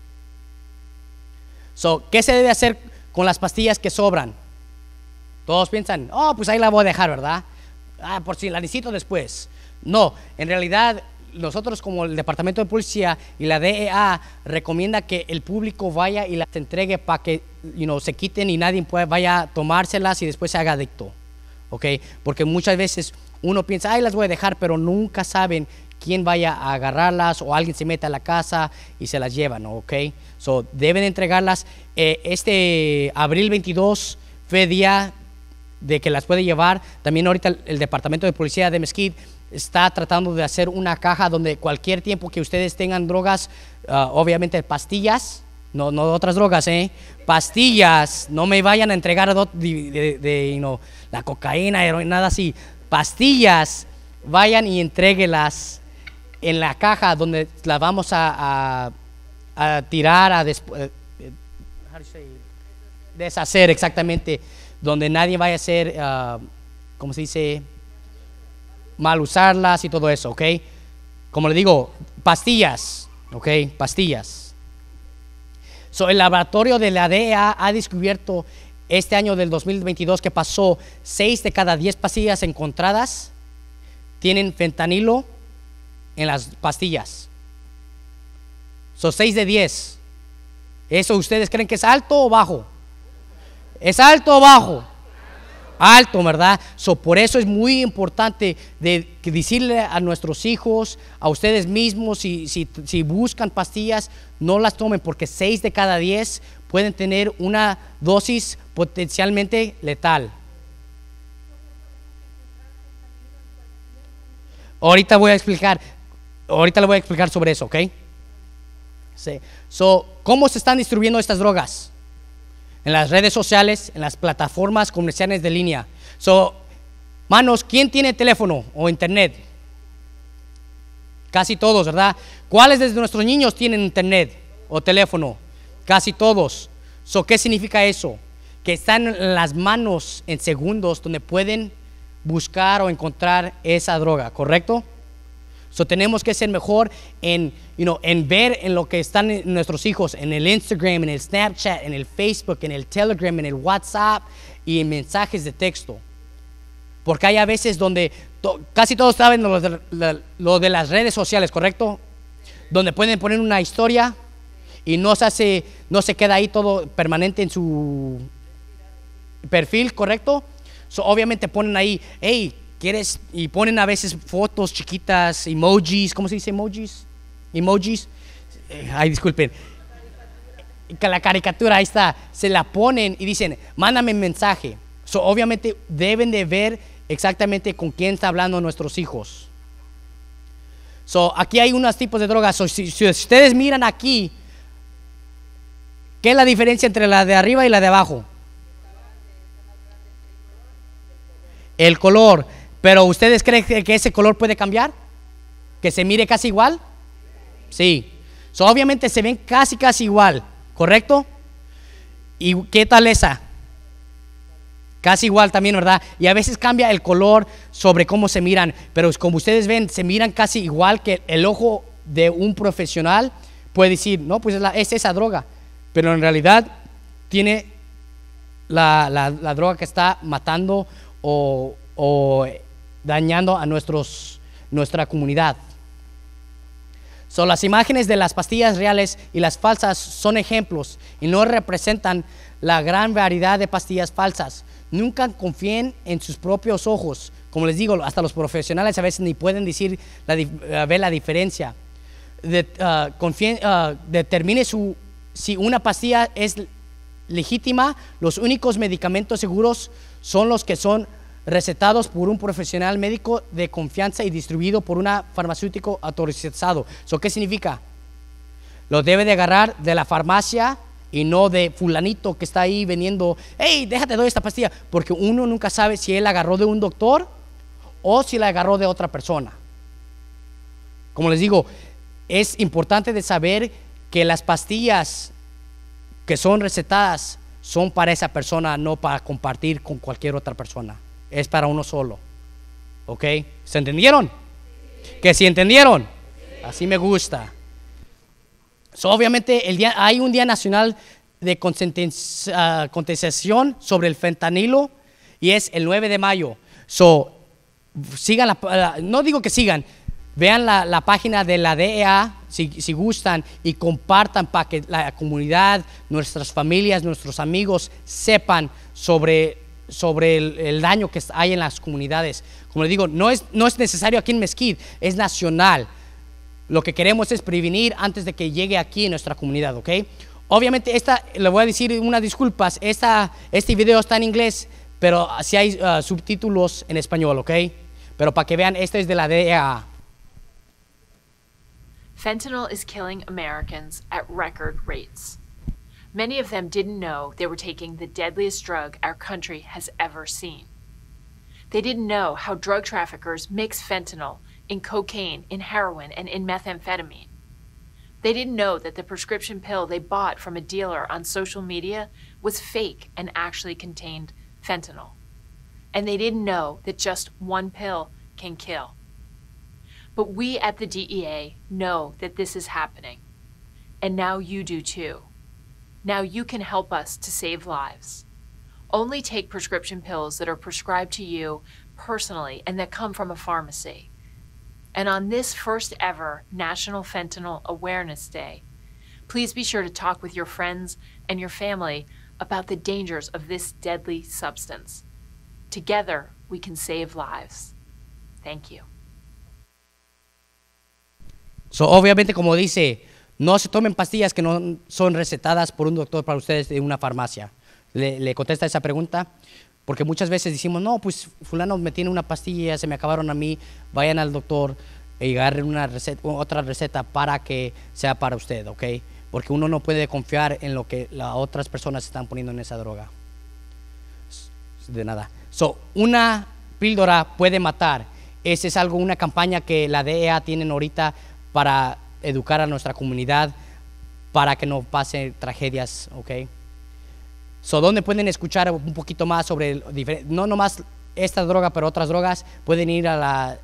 ¿Qué se debe hacer con las pastillas que sobran? Todos piensan, oh, pues ahí la voy a dejar, ¿verdad? Por si la necesito después. No, en realidad nosotros como el Departamento de Policía y la DEA recomienda que el público vaya y las entregue para que se quiten y nadie vaya a tomárselas y después se haga adicto, ¿ok? Porque muchas veces uno piensa, ay, las voy a dejar, pero nunca saben quién vaya a agarrarlas o alguien se mete a la casa y se las llevan, ¿ok? Deben entregarlas. Este abril 22 fue día de que las puede llevar. También ahorita el Departamento de Policía de Mesquite está tratando de hacer una caja donde cualquier tiempo que ustedes tengan drogas, obviamente pastillas, no otras drogas, pastillas, no me vayan a entregar la cocaína, heroína, nada así, pastillas, vayan y entréguelas en la caja donde las vamos a tirar, a deshacer exactamente, donde nadie vaya a hacer, ¿cómo se dice?, mal usarlas y todo eso, ¿ok? Como le digo, pastillas, ¿ok? Pastillas. El laboratorio de la DEA ha descubierto este año del 2022 que pasó 6 de cada 10 pastillas encontradas tienen fentanilo en las pastillas. 6 de 10. ¿Eso ustedes creen que es alto o bajo? ¿Es alto o bajo? Alto, ¿verdad? Por eso es muy importante decirle a nuestros hijos, a ustedes mismos, si buscan pastillas, no las tomen, porque 6 de cada 10 pueden tener una dosis potencialmente letal. Ahorita le voy a explicar sobre eso, ¿ok? Sí. ¿Cómo se están distribuyendo estas drogas? en las redes sociales, en las plataformas comerciales de línea. So, manos, ¿quién tiene teléfono o internet? Casi todos, ¿verdad? ¿Cuáles de nuestros niños tienen internet o teléfono? Casi todos. So, ¿qué significa eso? Que están en las manos en segundos donde pueden buscar o encontrar esa droga, ¿correcto? So, tenemos que ser mejor en ver en lo que están nuestros hijos, en el Instagram, en el Snapchat, en el Facebook, en el Telegram, en el WhatsApp y en mensajes de texto. Porque hay a veces donde casi todos saben lo de las redes sociales, ¿correcto? Donde pueden poner una historia y no se queda ahí todo permanente en su perfil, ¿correcto? So, obviamente ponen ahí, hey, ¿quieres? Y ponen a veces fotos chiquitas, emojis, ¿cómo se dice emojis? Emojis. Ay, disculpen. La caricatura, ahí está. Se la ponen y dicen, mándame un mensaje. So, obviamente deben de ver exactamente con quién está hablando nuestros hijos. So, aquí hay unos tipos de drogas. So, si ustedes miran aquí, ¿qué es la diferencia entre la de arriba y la de abajo? El color. Pero ¿ustedes creen que ese color puede cambiar? ¿Que se mire casi igual? Sí. So, obviamente se ven casi igual, ¿correcto? ¿Y qué tal esa? Casi igual también, ¿verdad? Y a veces cambia el color sobre cómo se miran, pero como ustedes ven, se miran casi igual, que el ojo de un profesional puede decir, no, pues es esa droga, pero en realidad tiene la droga que está matando o dañando a nuestra comunidad. So, las imágenes de las pastillas reales y las falsas son ejemplos y no representan la gran variedad de pastillas falsas. Nunca confíen en sus propios ojos. Como les digo, hasta los profesionales a veces ni pueden decir ver la diferencia. Determine si una pastilla es legítima. Los únicos medicamentos seguros son los que son recetados por un profesional médico de confianza y distribuido por un farmacéutico autorizado. ¿Eso qué significa? Lo debe de agarrar de la farmacia y no de fulanito que está ahí vendiendo, hey, déjate doy esta pastilla, porque uno nunca sabe si él la agarró de un doctor o si la agarró de otra persona. Como les digo, es importante de saber que las pastillas que son recetadas son para esa persona, no para compartir con cualquier otra persona. Es para uno solo. ¿Ok? ¿Se entendieron? ¿Que sí entendieron? Así me gusta. So, obviamente hay un día nacional de concientización sobre el fentanilo y es el 9 de mayo. So, sigan no digo que sigan, vean la página de la DEA si gustan y compartan para que la comunidad, nuestras familias, nuestros amigos sepan sobre el daño que hay en las comunidades. Como les digo, no es necesario aquí en Mesquite, es nacional. Lo que queremos es prevenir antes de que llegue aquí en nuestra comunidad, ¿ok? Obviamente le voy a decir unas disculpas, este video está en inglés, pero sí hay subtítulos en español, ¿ok? Pero para que vean, este es de la DEA. Fentanyl is killing Americans at record rates. Many of them didn't know they were taking the deadliest drug our country has ever seen. They didn't know how drug traffickers mix fentanyl in cocaine, in heroin, and in methamphetamine. They didn't know that the prescription pill they bought from a dealer on social media was fake and actually contained fentanyl. And they didn't know that just one pill can kill. But we at the DEA know that this is happening. And now you do too. Now you can help us to save lives. Only take prescription pills that are prescribed to you personally and that come from a pharmacy. And on this first ever National Fentanyl Awareness Day, please be sure to talk with your friends and your family about the dangers of this deadly substance. Together, we can save lives. Thank you. So, obviamente, como dice, no se tomen pastillas que no son recetadas por un doctor para ustedes de una farmacia. ¿Le contesta esa pregunta? Porque muchas veces decimos, no, pues fulano me tiene una pastilla, se me acabaron a mí, vayan al doctor y agarren otra receta para que sea para usted, ¿ok? porque uno no puede confiar en lo que las otras personas están poniendo en esa droga. De nada. So, una píldora puede matar. Esa es una campaña que la DEA tienen ahorita para educar a nuestra comunidad para que no pasen tragedias, ¿ok? So, donde pueden escuchar un poquito más sobre, no nomás esta droga, pero otras drogas, pueden ir a la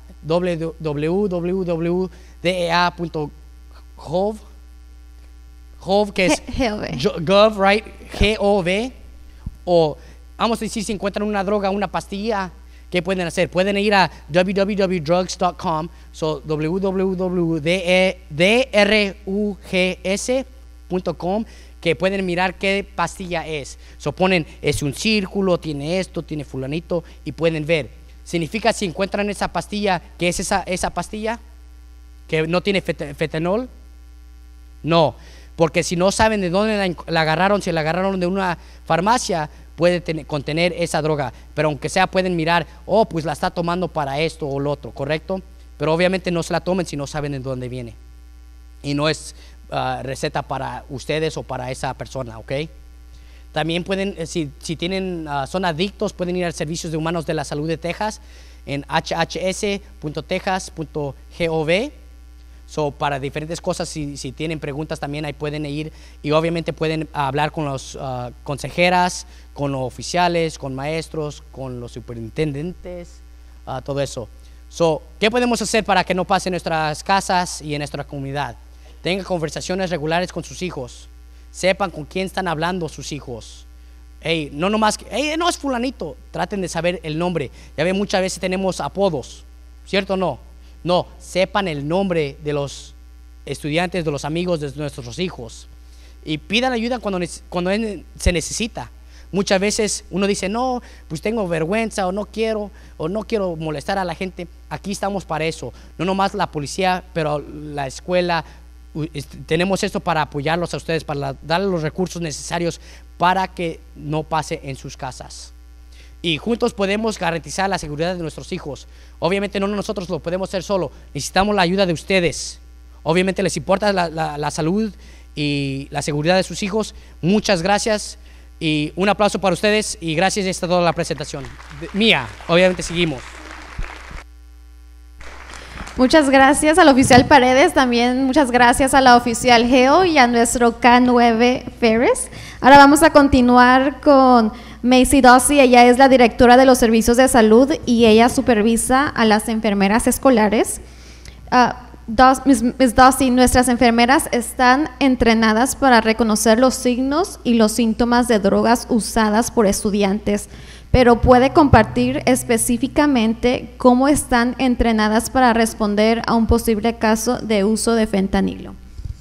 www.dea.gov, que es gov, right? G-O-V, o vamos a decir, si encuentran una droga, una pastilla, ¿qué pueden hacer? Pueden ir a www.drugs.com, so www.drugs.com, que pueden mirar qué pastilla es. So ponen, es un círculo, tiene esto, tiene fulanito, y pueden ver. ¿Significa si encuentran esa pastilla, que es esa pastilla? ¿Que no tiene fentanol? No, porque si no saben de dónde la agarraron, si la agarraron de una farmacia, puede contener esa droga, pero aunque sea pueden mirar, oh, pues la está tomando para esto o lo otro, ¿correcto? Pero obviamente no se la tomen si no saben de dónde viene. Y no es receta para ustedes o para esa persona, ¿ok? También pueden, si tienen, son adictos, pueden ir al Servicios de Humanos de la Salud de Texas en hhs.texas.gov. So, para diferentes cosas, si tienen preguntas también ahí pueden ir, y obviamente pueden hablar con los consejeras, con los oficiales, con maestros, con los superintendentes, todo eso. So, ¿qué podemos hacer para que no pase en nuestras casas y en nuestra comunidad? Tengan conversaciones regulares con sus hijos. Sepan con quién están hablando sus hijos. Hey, no nomás, hey, no es fulanito. Traten de saber el nombre. Ya ven, muchas veces tenemos apodos, ¿cierto o no? No, sepan el nombre de los estudiantes, de los amigos de nuestros hijos. Y pidan ayuda cuando se necesita. Muchas veces uno dice, no, pues tengo vergüenza o no quiero molestar a la gente. Aquí estamos para eso. No nomás la policía, pero la escuela. Tenemos esto para apoyarlos a ustedes, para darles los recursos necesarios para que no pase en sus casas. Y juntos podemos garantizar la seguridad de nuestros hijos. Obviamente no nosotros lo podemos hacer solo, necesitamos la ayuda de ustedes. Obviamente les importa la salud y la seguridad de sus hijos. Muchas gracias y un aplauso para ustedes, y gracias. Esta es toda la presentación mía. Obviamente seguimos. Muchas gracias al oficial Paredes, también muchas gracias a la oficial Geo y a nuestro K9 Ferris. Ahora vamos a continuar con Macy Dossi. Ella es la directora de los servicios de salud y ella supervisa a las enfermeras escolares. Ms. Dossi, nuestras enfermeras están entrenadas para reconocer los signos y los síntomas de drogas usadas por estudiantes, pero puede compartir específicamente cómo están entrenadas para responder a un posible caso de uso de fentanilo.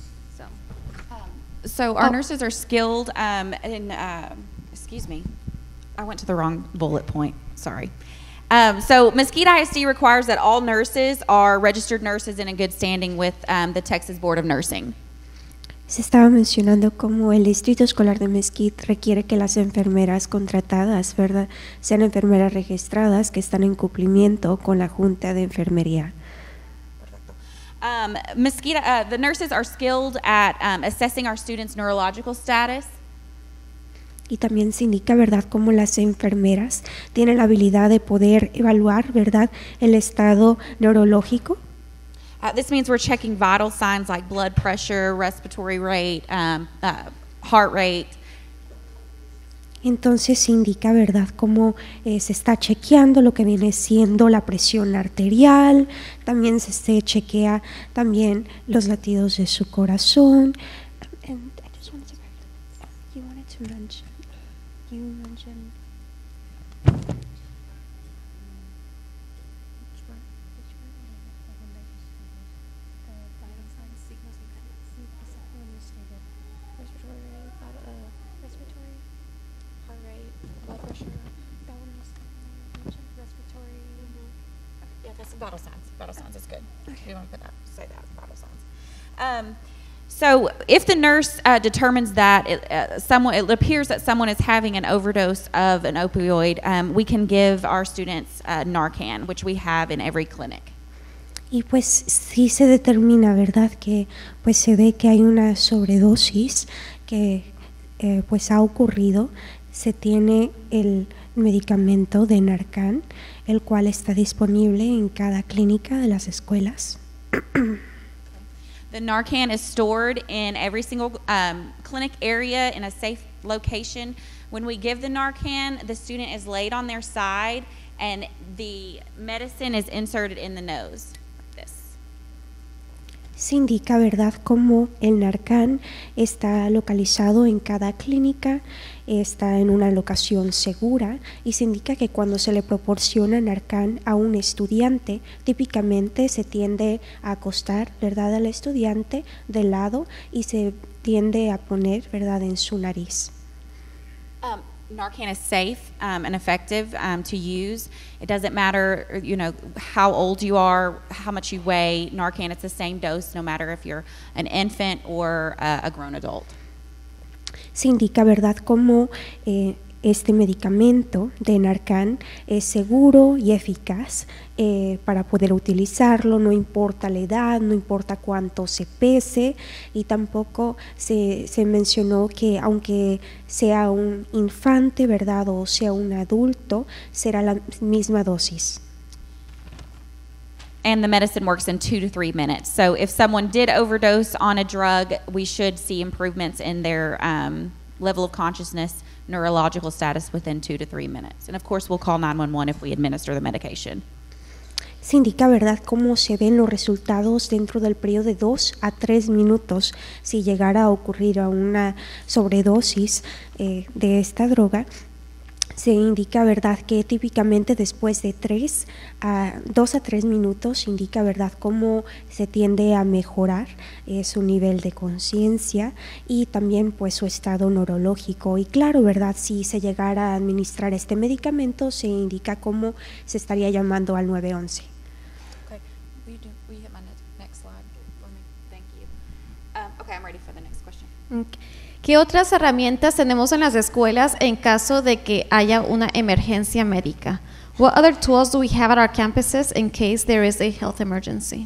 So our nurses are skilled excuse me, I went to the wrong bullet point, sorry. So Mesquite ISD requires that all nurses are registered nurses and in good standing with the Texas Board of Nursing. Se estaba mencionando cómo el Distrito Escolar de Mesquite requiere que las enfermeras contratadas, ¿verdad?, sean enfermeras registradas que están en cumplimiento con la Junta de Enfermería. Mesquite, the nurses are skilled at assessing our students' neurological status. Y también se indica, ¿verdad?, cómo las enfermeras tienen la habilidad de poder evaluar, ¿verdad?, el estado neurológico. This means we're checking vital signs like blood pressure, respiratory rate, heart rate. Entonces indica, ¿verdad?, cómo se está chequeando lo que viene siendo la presión arterial, también se chequea también los latidos de su corazón. And I just wanted to, you wanted to mention, you mentioned. Vital signs is good. Okay. We want to say that, vital signs. So if the nurse determines that it appears that someone is having an overdose of an opioid, we can give our students Narcan, which we have in every clinic. Y pues sí se determina, ¿verdad? Que pues se ve que hay una sobredosis que pues ha ocurrido. Se tiene el medicamento de Narcan, el cual está disponible en cada clínica de las escuelas. The Narcan is stored in every single clinic area in a safe location. When we give the Narcan, the student is laid on their side and the medicine is inserted in the nose. Se indica, ¿verdad?, cómo el Narcan está localizado en cada clínica, está en una locación segura, y se indica que cuando se le proporciona Narcan a un estudiante, típicamente se tiende a acostar, ¿verdad?, al estudiante de lado y se tiende a poner, ¿verdad?, en su nariz. Narcan is safe and effective to use. It doesn't matter, you know, how old you are, how much you weigh. Narcan, it's the same dose no matter if you're an infant or a grown adult. Se indica, ¿verdad?, cómo este medicamento de Narcan es seguro y eficaz para poder utilizarlo, no importa la edad, no importa cuánto se pese, y tampoco se mencionó que aunque sea un infante, ¿verdad?, o sea un adulto, será la misma dosis. And the medicine works in 2 to 3 minutes. So if someone did overdose on a drug, we should see improvements in their level of consciousness, neurological status within 2 to 3 minutes. And of course, we'll call 911 if we administer the medication. Se indica, ¿verdad?, cómo se ven los resultados dentro del periodo de 2 a 3 minutos si llegara a ocurrir a una sobredosis de esta droga. Se indica, ¿verdad?, que típicamente después de 2 a 3 minutos indica, ¿verdad?, cómo se tiende a mejorar su nivel de conciencia y también pues su estado neurológico. Y claro, ¿verdad?, si se llegara a administrar este medicamento, se indica cómo se estaría llamando al 911. Okay, will you hit my next slide for me? Thank you. Okay, I'm ready for the next question. Okay. ¿Qué otras herramientas tenemos en las escuelas en caso de que haya una emergencia médica? What other tools do we have at our campuses in case there is a health emergency?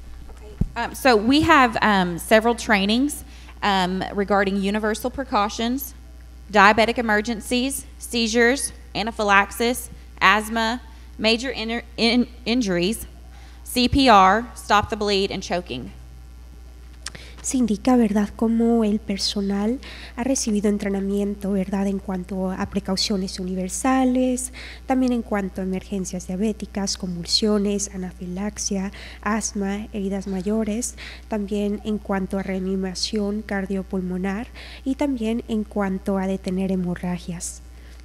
So we have several trainings regarding universal precautions, diabetic emergencies, seizures, anaphylaxis, asthma, major injuries, CPR, stop the bleed, and choking. Se indica, ¿verdad?, cómo el personal ha recibido entrenamiento, ¿verdad?, en cuanto a precauciones universales, también en cuanto a emergencias diabéticas, convulsiones, anafilaxia, asma, heridas mayores, también en cuanto a reanimación cardiopulmonar y también en cuanto a detener hemorragias.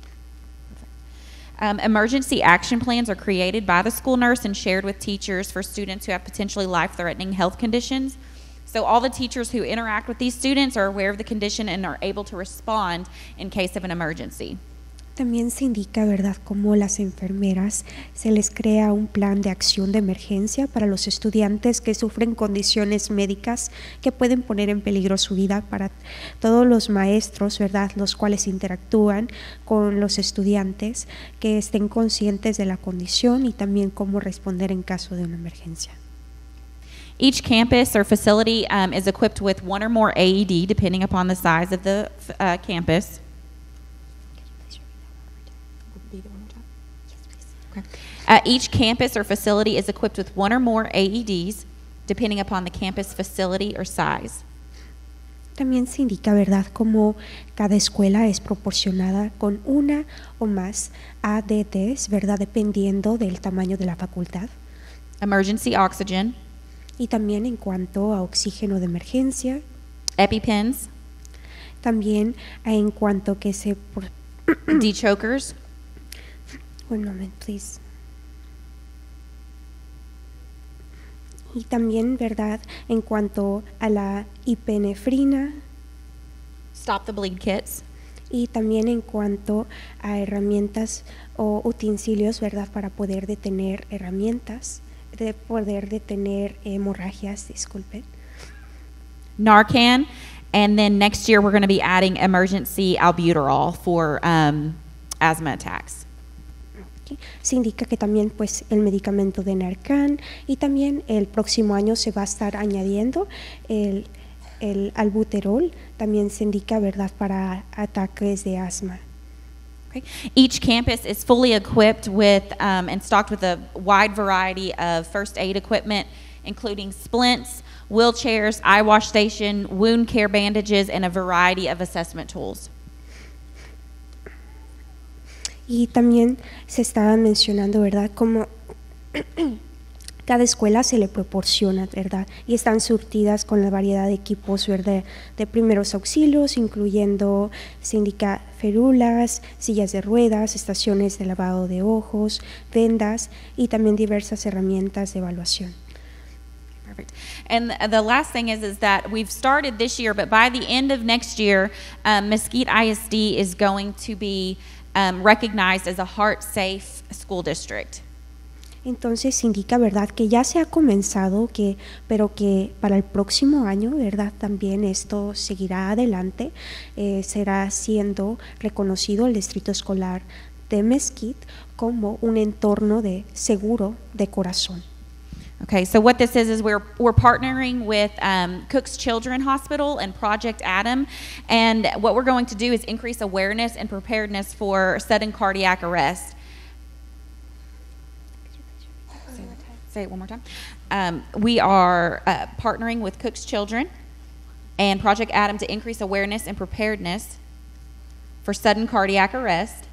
Emergency action plans are created by the school nurse and shared with teachers for students who have potentially life-threatening health conditions. So all the teachers who interact with these students are aware of the condition and are able to respond in case of an emergency. También se indica, ¿verdad?, cómo las enfermeras se les crea un plan de acción de emergencia para los estudiantes que sufren condiciones médicas que pueden poner en peligro su vida, para todos los maestros, ¿verdad?, los cuales interactúan con los estudiantes, que estén conscientes de la condición y también cómo responder en caso de una emergencia. Each campus or facility is equipped with 1 or more AED, depending upon the size of the campus. Each campus or facility is equipped with 1 or more AEDs, depending upon the campus facility or size. También se indica, ¿verdad?, cómo cada escuela es proporcionada con 1 o más ADDs, ¿verdad?, dependiendo del tamaño de la facultad. Emergency oxygen. Y también en cuanto a oxígeno de emergencia. EpiPens. También en cuanto que se... D-chokers. One moment, please. Y también, ¿verdad?, en cuanto a la epinefrina. Stop the bleed kits. Y también en cuanto a herramientas o utensilios, ¿verdad?, para poder detener hemorragias, disculpen. Narcan, and then next year we're going to be adding emergency albuterol for asthma attacks. Se indica que también pues el medicamento de Narcan, y también el próximo año se va a estar añadiendo el albuterol, también se indica, ¿verdad?, para ataques de asma. Okay. Each campus is fully equipped with and stocked with a wide variety of first aid equipment, including splints, wheelchairs, eye wash station, wound care bandages, and a variety of assessment tools. Y también se estaba mencionando, ¿verdad?, como cada escuela se le proporciona, ¿verdad?, y están surtidas con la variedad de equipos, ¿verdad?, de primeros auxilios, incluyendo, se indica, férulas, sillas de ruedas, estaciones de lavado de ojos, vendas y también diversas herramientas de evaluación. Perfect. And the last thing is that we've started this year, but by the end of next year, Mesquite ISD is going to be recognized as a Heart Safe School District. Entonces indica, ¿verdad?, que ya se ha comenzado, pero que para el próximo año, ¿verdad?, también esto seguirá adelante, será siendo reconocido el distrito escolar de Mesquite como un entorno de seguro de corazón. Okay, so what this is we're partnering with Cook's Children's Hospital and Project Adam, and what we're going to do is increase awareness and preparedness for sudden cardiac arrest. Say it one more time. We are partnering with Cook's Children and Project Adam to increase awareness and preparedness for sudden cardiac arrest.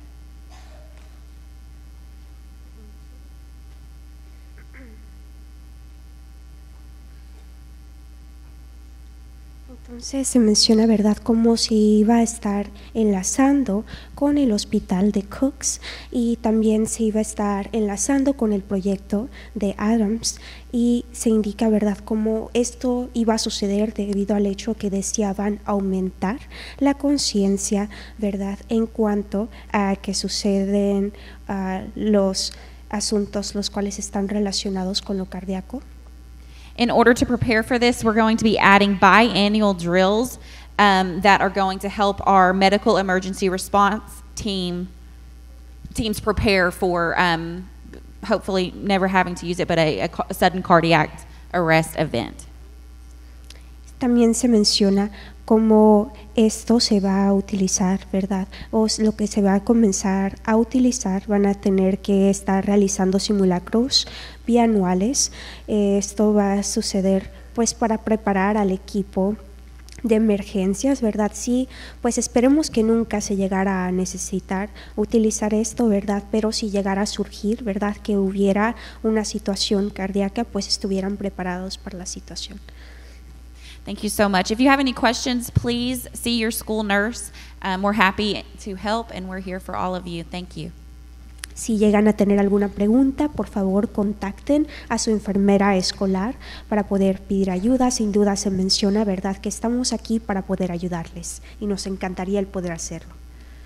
Entonces se menciona, ¿verdad?, cómo se iba a estar enlazando con el hospital de Cooks, y también se iba a estar enlazando con el proyecto de Adams, y se indica, ¿verdad?, cómo esto iba a suceder debido al hecho que deseaban aumentar la conciencia, ¿verdad?, en cuanto a que suceden los asuntos los cuales están relacionados con lo cardíaco. In order to prepare for this, we're going to be adding biannual drills that are going to help our medical emergency response teams prepare for hopefully never having to use it, but a sudden cardiac arrest event. También se menciona cómo esto se va a utilizar, ¿verdad? O lo que se va a comenzar a utilizar, van a tener que estar realizando simulacros bianuales. Esto va a suceder pues para preparar al equipo de emergencias, ¿verdad? Sí, pues esperemos que nunca se llegara a necesitar utilizar esto, ¿verdad? Pero si llegara a surgir, ¿verdad?, que hubiera una situación cardíaca, pues estuvieran preparados para la situación. Thank you so much. If you have any questions, please see your school nurse. We're happy to help, and we're here for all of you. Thank you. Si llegan a tener alguna pregunta, por favor contacten a su enfermera escolar para poder pedir ayuda. Sin duda se menciona, ¿verdad?, que estamos aquí para poder ayudarles, y nos encantaría el poder hacerlo.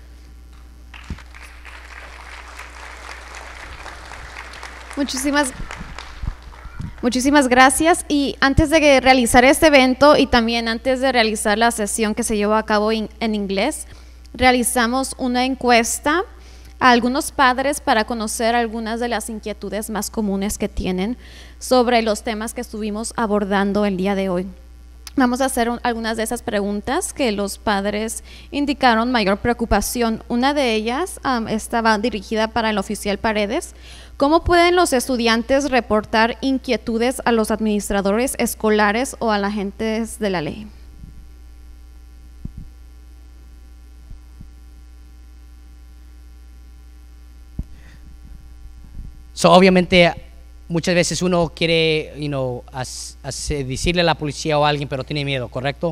Muchísimas gracias. Y antes de realizar este evento y también antes de realizar la sesión que se llevó a cabo en inglés, realizamos una encuesta a algunos padres para conocer algunas de las inquietudes más comunes que tienen sobre los temas que estuvimos abordando el día de hoy. Vamos a hacer algunas de esas preguntas que los padres indicaron mayor preocupación. Una de ellas estaba dirigida para el oficial Paredes. ¿Cómo pueden los estudiantes reportar inquietudes a los administradores escolares o a la agentes de la ley? So, obviamente, muchas veces uno quiere, decirle a la policía o a alguien, pero tiene miedo, ¿correcto?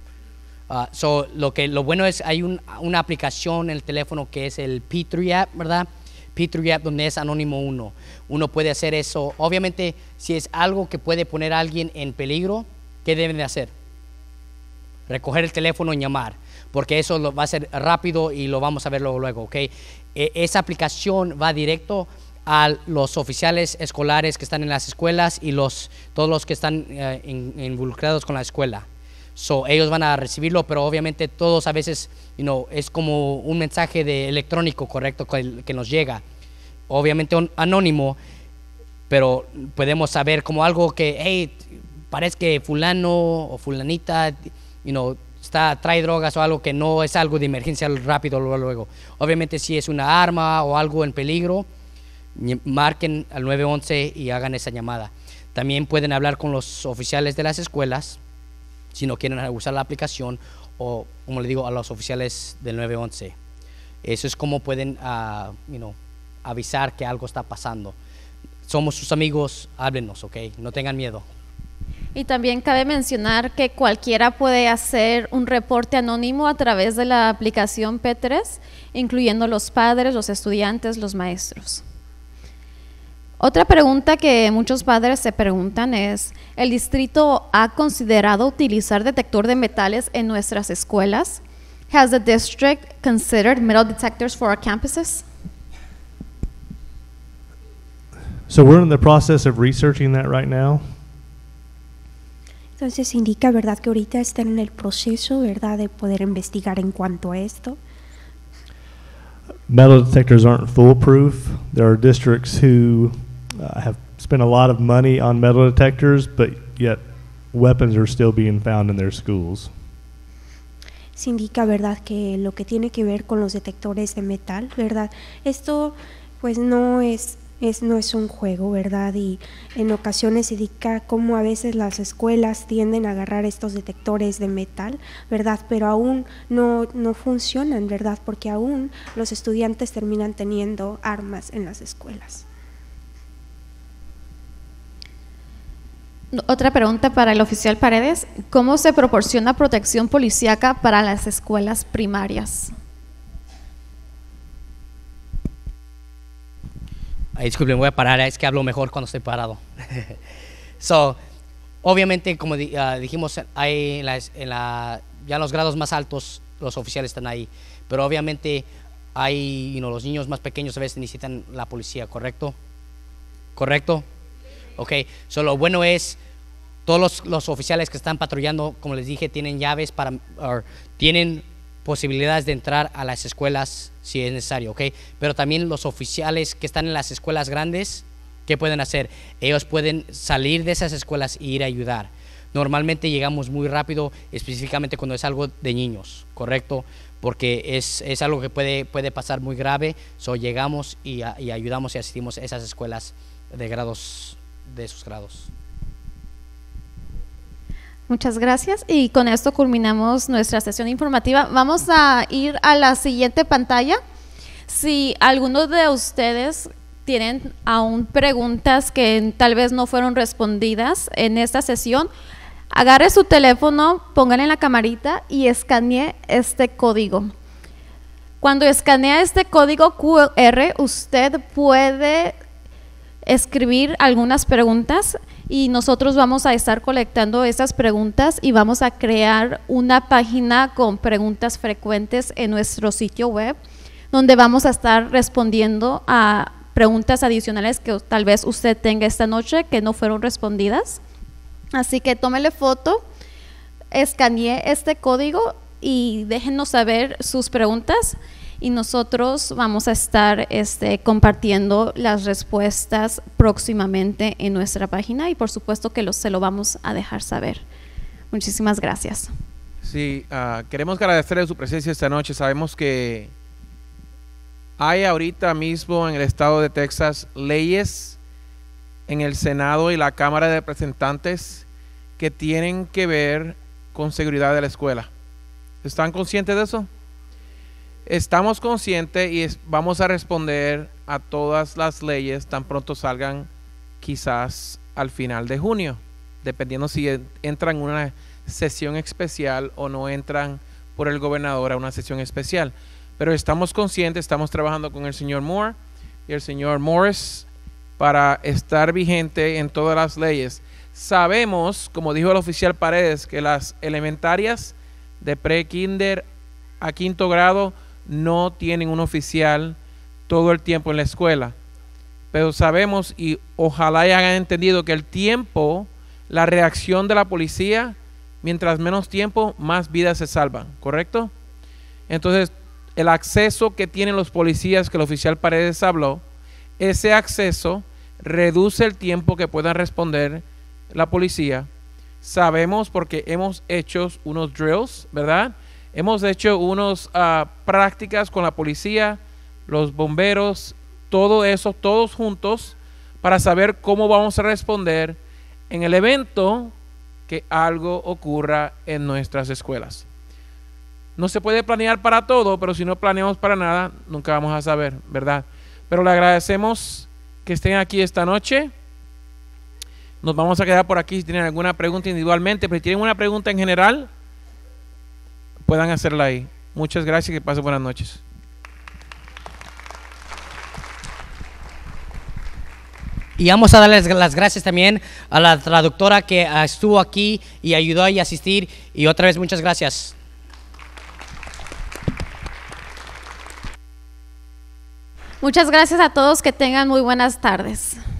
Lo bueno es, hay una aplicación en el teléfono que es el P3 app, ¿verdad? P3 app, donde es anónimo uno. Uno puede hacer eso. Obviamente, si es algo que puede poner a alguien en peligro, ¿qué deben de hacer? Recoger el teléfono y llamar, porque eso va a ser rápido y lo vamos a ver luego, ¿ok? Esa aplicación va directo a los oficiales escolares que están en las escuelas y todos los que están involucrados con la escuela. So, ellos van a recibirlo, pero obviamente todos a veces, es como un mensaje electrónico, correcto, que nos llega. obviamente anónimo, pero podemos saber como algo que, hey, parece que fulano o fulanita, trae drogas o algo que no es algo de emergencia rápido luego. Obviamente si es una arma o algo en peligro, marquen al 911 y hagan esa llamada. También pueden hablar con los oficiales de las escuelas si no quieren usar la aplicación, o como le digo, a los oficiales del 911. Eso es como pueden avisar que algo está pasando. Somos sus amigos, háblenos, ¿ok? No tengan miedo. Y también cabe mencionar que cualquiera puede hacer un reporte anónimo a través de la aplicación P3, incluyendo los padres, los estudiantes, los maestros. Otra pregunta que muchos padres se preguntan es, ¿el distrito ha considerado utilizar detector de metales en nuestras escuelas? Has the district considered metal detectors for our campuses? So we're in the process of researching that right now. Entonces indica, ¿verdad?, que ahorita están en el proceso, ¿verdad?, de poder investigar en cuanto a esto. Metal detectors aren't foolproof. There are districts who have spent a lot of money on metal detectors, but yet weapons are still being found in their schools. Se indica, ¿verdad?, que lo que tiene que ver con los detectores de metal, ¿verdad?, esto pues no es un juego, ¿verdad? Y en ocasiones se indica cómo a veces las escuelas tienden a agarrar estos detectores de metal, ¿verdad? Pero aún no funcionan, ¿verdad? Porque aún los estudiantes terminan teniendo armas en las escuelas. Otra pregunta para el oficial Paredes. ¿Cómo se proporciona protección policíaca para las escuelas primarias? Disculpen, voy a parar, es que hablo mejor cuando estoy parado. Obviamente, como dijimos, hay ya en los grados más altos los oficiales están ahí, pero obviamente hay, los niños más pequeños a veces necesitan la policía, ¿correcto? ¿Correcto? Ok, lo bueno es, todos los oficiales que están patrullando, como les dije, tienen llaves tienen posibilidades de entrar a las escuelas si es necesario, ¿ok? Pero también los oficiales que están en las escuelas grandes, ¿qué pueden hacer? Ellos pueden salir de esas escuelas e ir a ayudar. Normalmente llegamos muy rápido, específicamente cuando es algo de niños, ¿correcto? Porque es algo que puede pasar muy grave, llegamos y ayudamos y asistimos a esas escuelas de esos grados. Muchas gracias, y con esto culminamos nuestra sesión informativa. Vamos a ir a la siguiente pantalla. Si alguno de ustedes tienen aún preguntas que tal vez no fueron respondidas en esta sesión, agarre su teléfono, pónganle en la camarita y escanee este código. Cuando escanea este código QR, usted puede escribir algunas preguntas y nosotros vamos a estar colectando esas preguntas y vamos a crear una página con preguntas frecuentes en nuestro sitio web, donde vamos a estar respondiendo a preguntas adicionales que tal vez usted tenga esta noche que no fueron respondidas. Así que tómele foto, escanee este código y déjenos saber sus preguntas, y nosotros vamos a estar compartiendo las respuestas próximamente en nuestra página, y por supuesto que se lo vamos a dejar saber. Muchísimas gracias. Sí, queremos agradecerle su presencia esta noche. Sabemos que hay ahorita mismo en el estado de Texas leyes en el Senado y la Cámara de Representantes que tienen que ver con seguridad de la escuela. ¿Están conscientes de eso? Estamos conscientes y vamos a responder a todas las leyes tan pronto salgan, quizás al final de junio, dependiendo si entran en una sesión especial o no entran por el gobernador a una sesión especial. Pero estamos conscientes, estamos trabajando con el señor Moore y el señor Morris para estar vigente en todas las leyes. Sabemos, como dijo el oficial Paredes, que las elementarias de pre-kinder a 5º grado no tienen un oficial todo el tiempo en la escuela, pero sabemos, y ojalá hayan entendido, que el tiempo, la reacción de la policía, mientras menos tiempo, más vidas se salvan, ¿correcto? Entonces, el acceso que tienen los policías, que el oficial Paredes habló, ese acceso reduce el tiempo que puedan responder la policía. Sabemos porque hemos hecho unos drills, ¿verdad? Hemos hecho unas prácticas con la policía, los bomberos, todo eso, todos juntos, para saber cómo vamos a responder en el evento que algo ocurra en nuestras escuelas. No se puede planear para todo, pero si no planeamos para nada, nunca vamos a saber, ¿verdad? Pero le agradecemos que estén aquí esta noche. Nos vamos a quedar por aquí si tienen alguna pregunta individualmente, pero si tienen una pregunta en general, puedan hacerla ahí. Muchas gracias y que pasen buenas noches. Y vamos a darles las gracias también a la traductora que estuvo aquí y ayudó a asistir. Y otra vez, muchas gracias. Muchas gracias a todos, que tengan muy buenas tardes.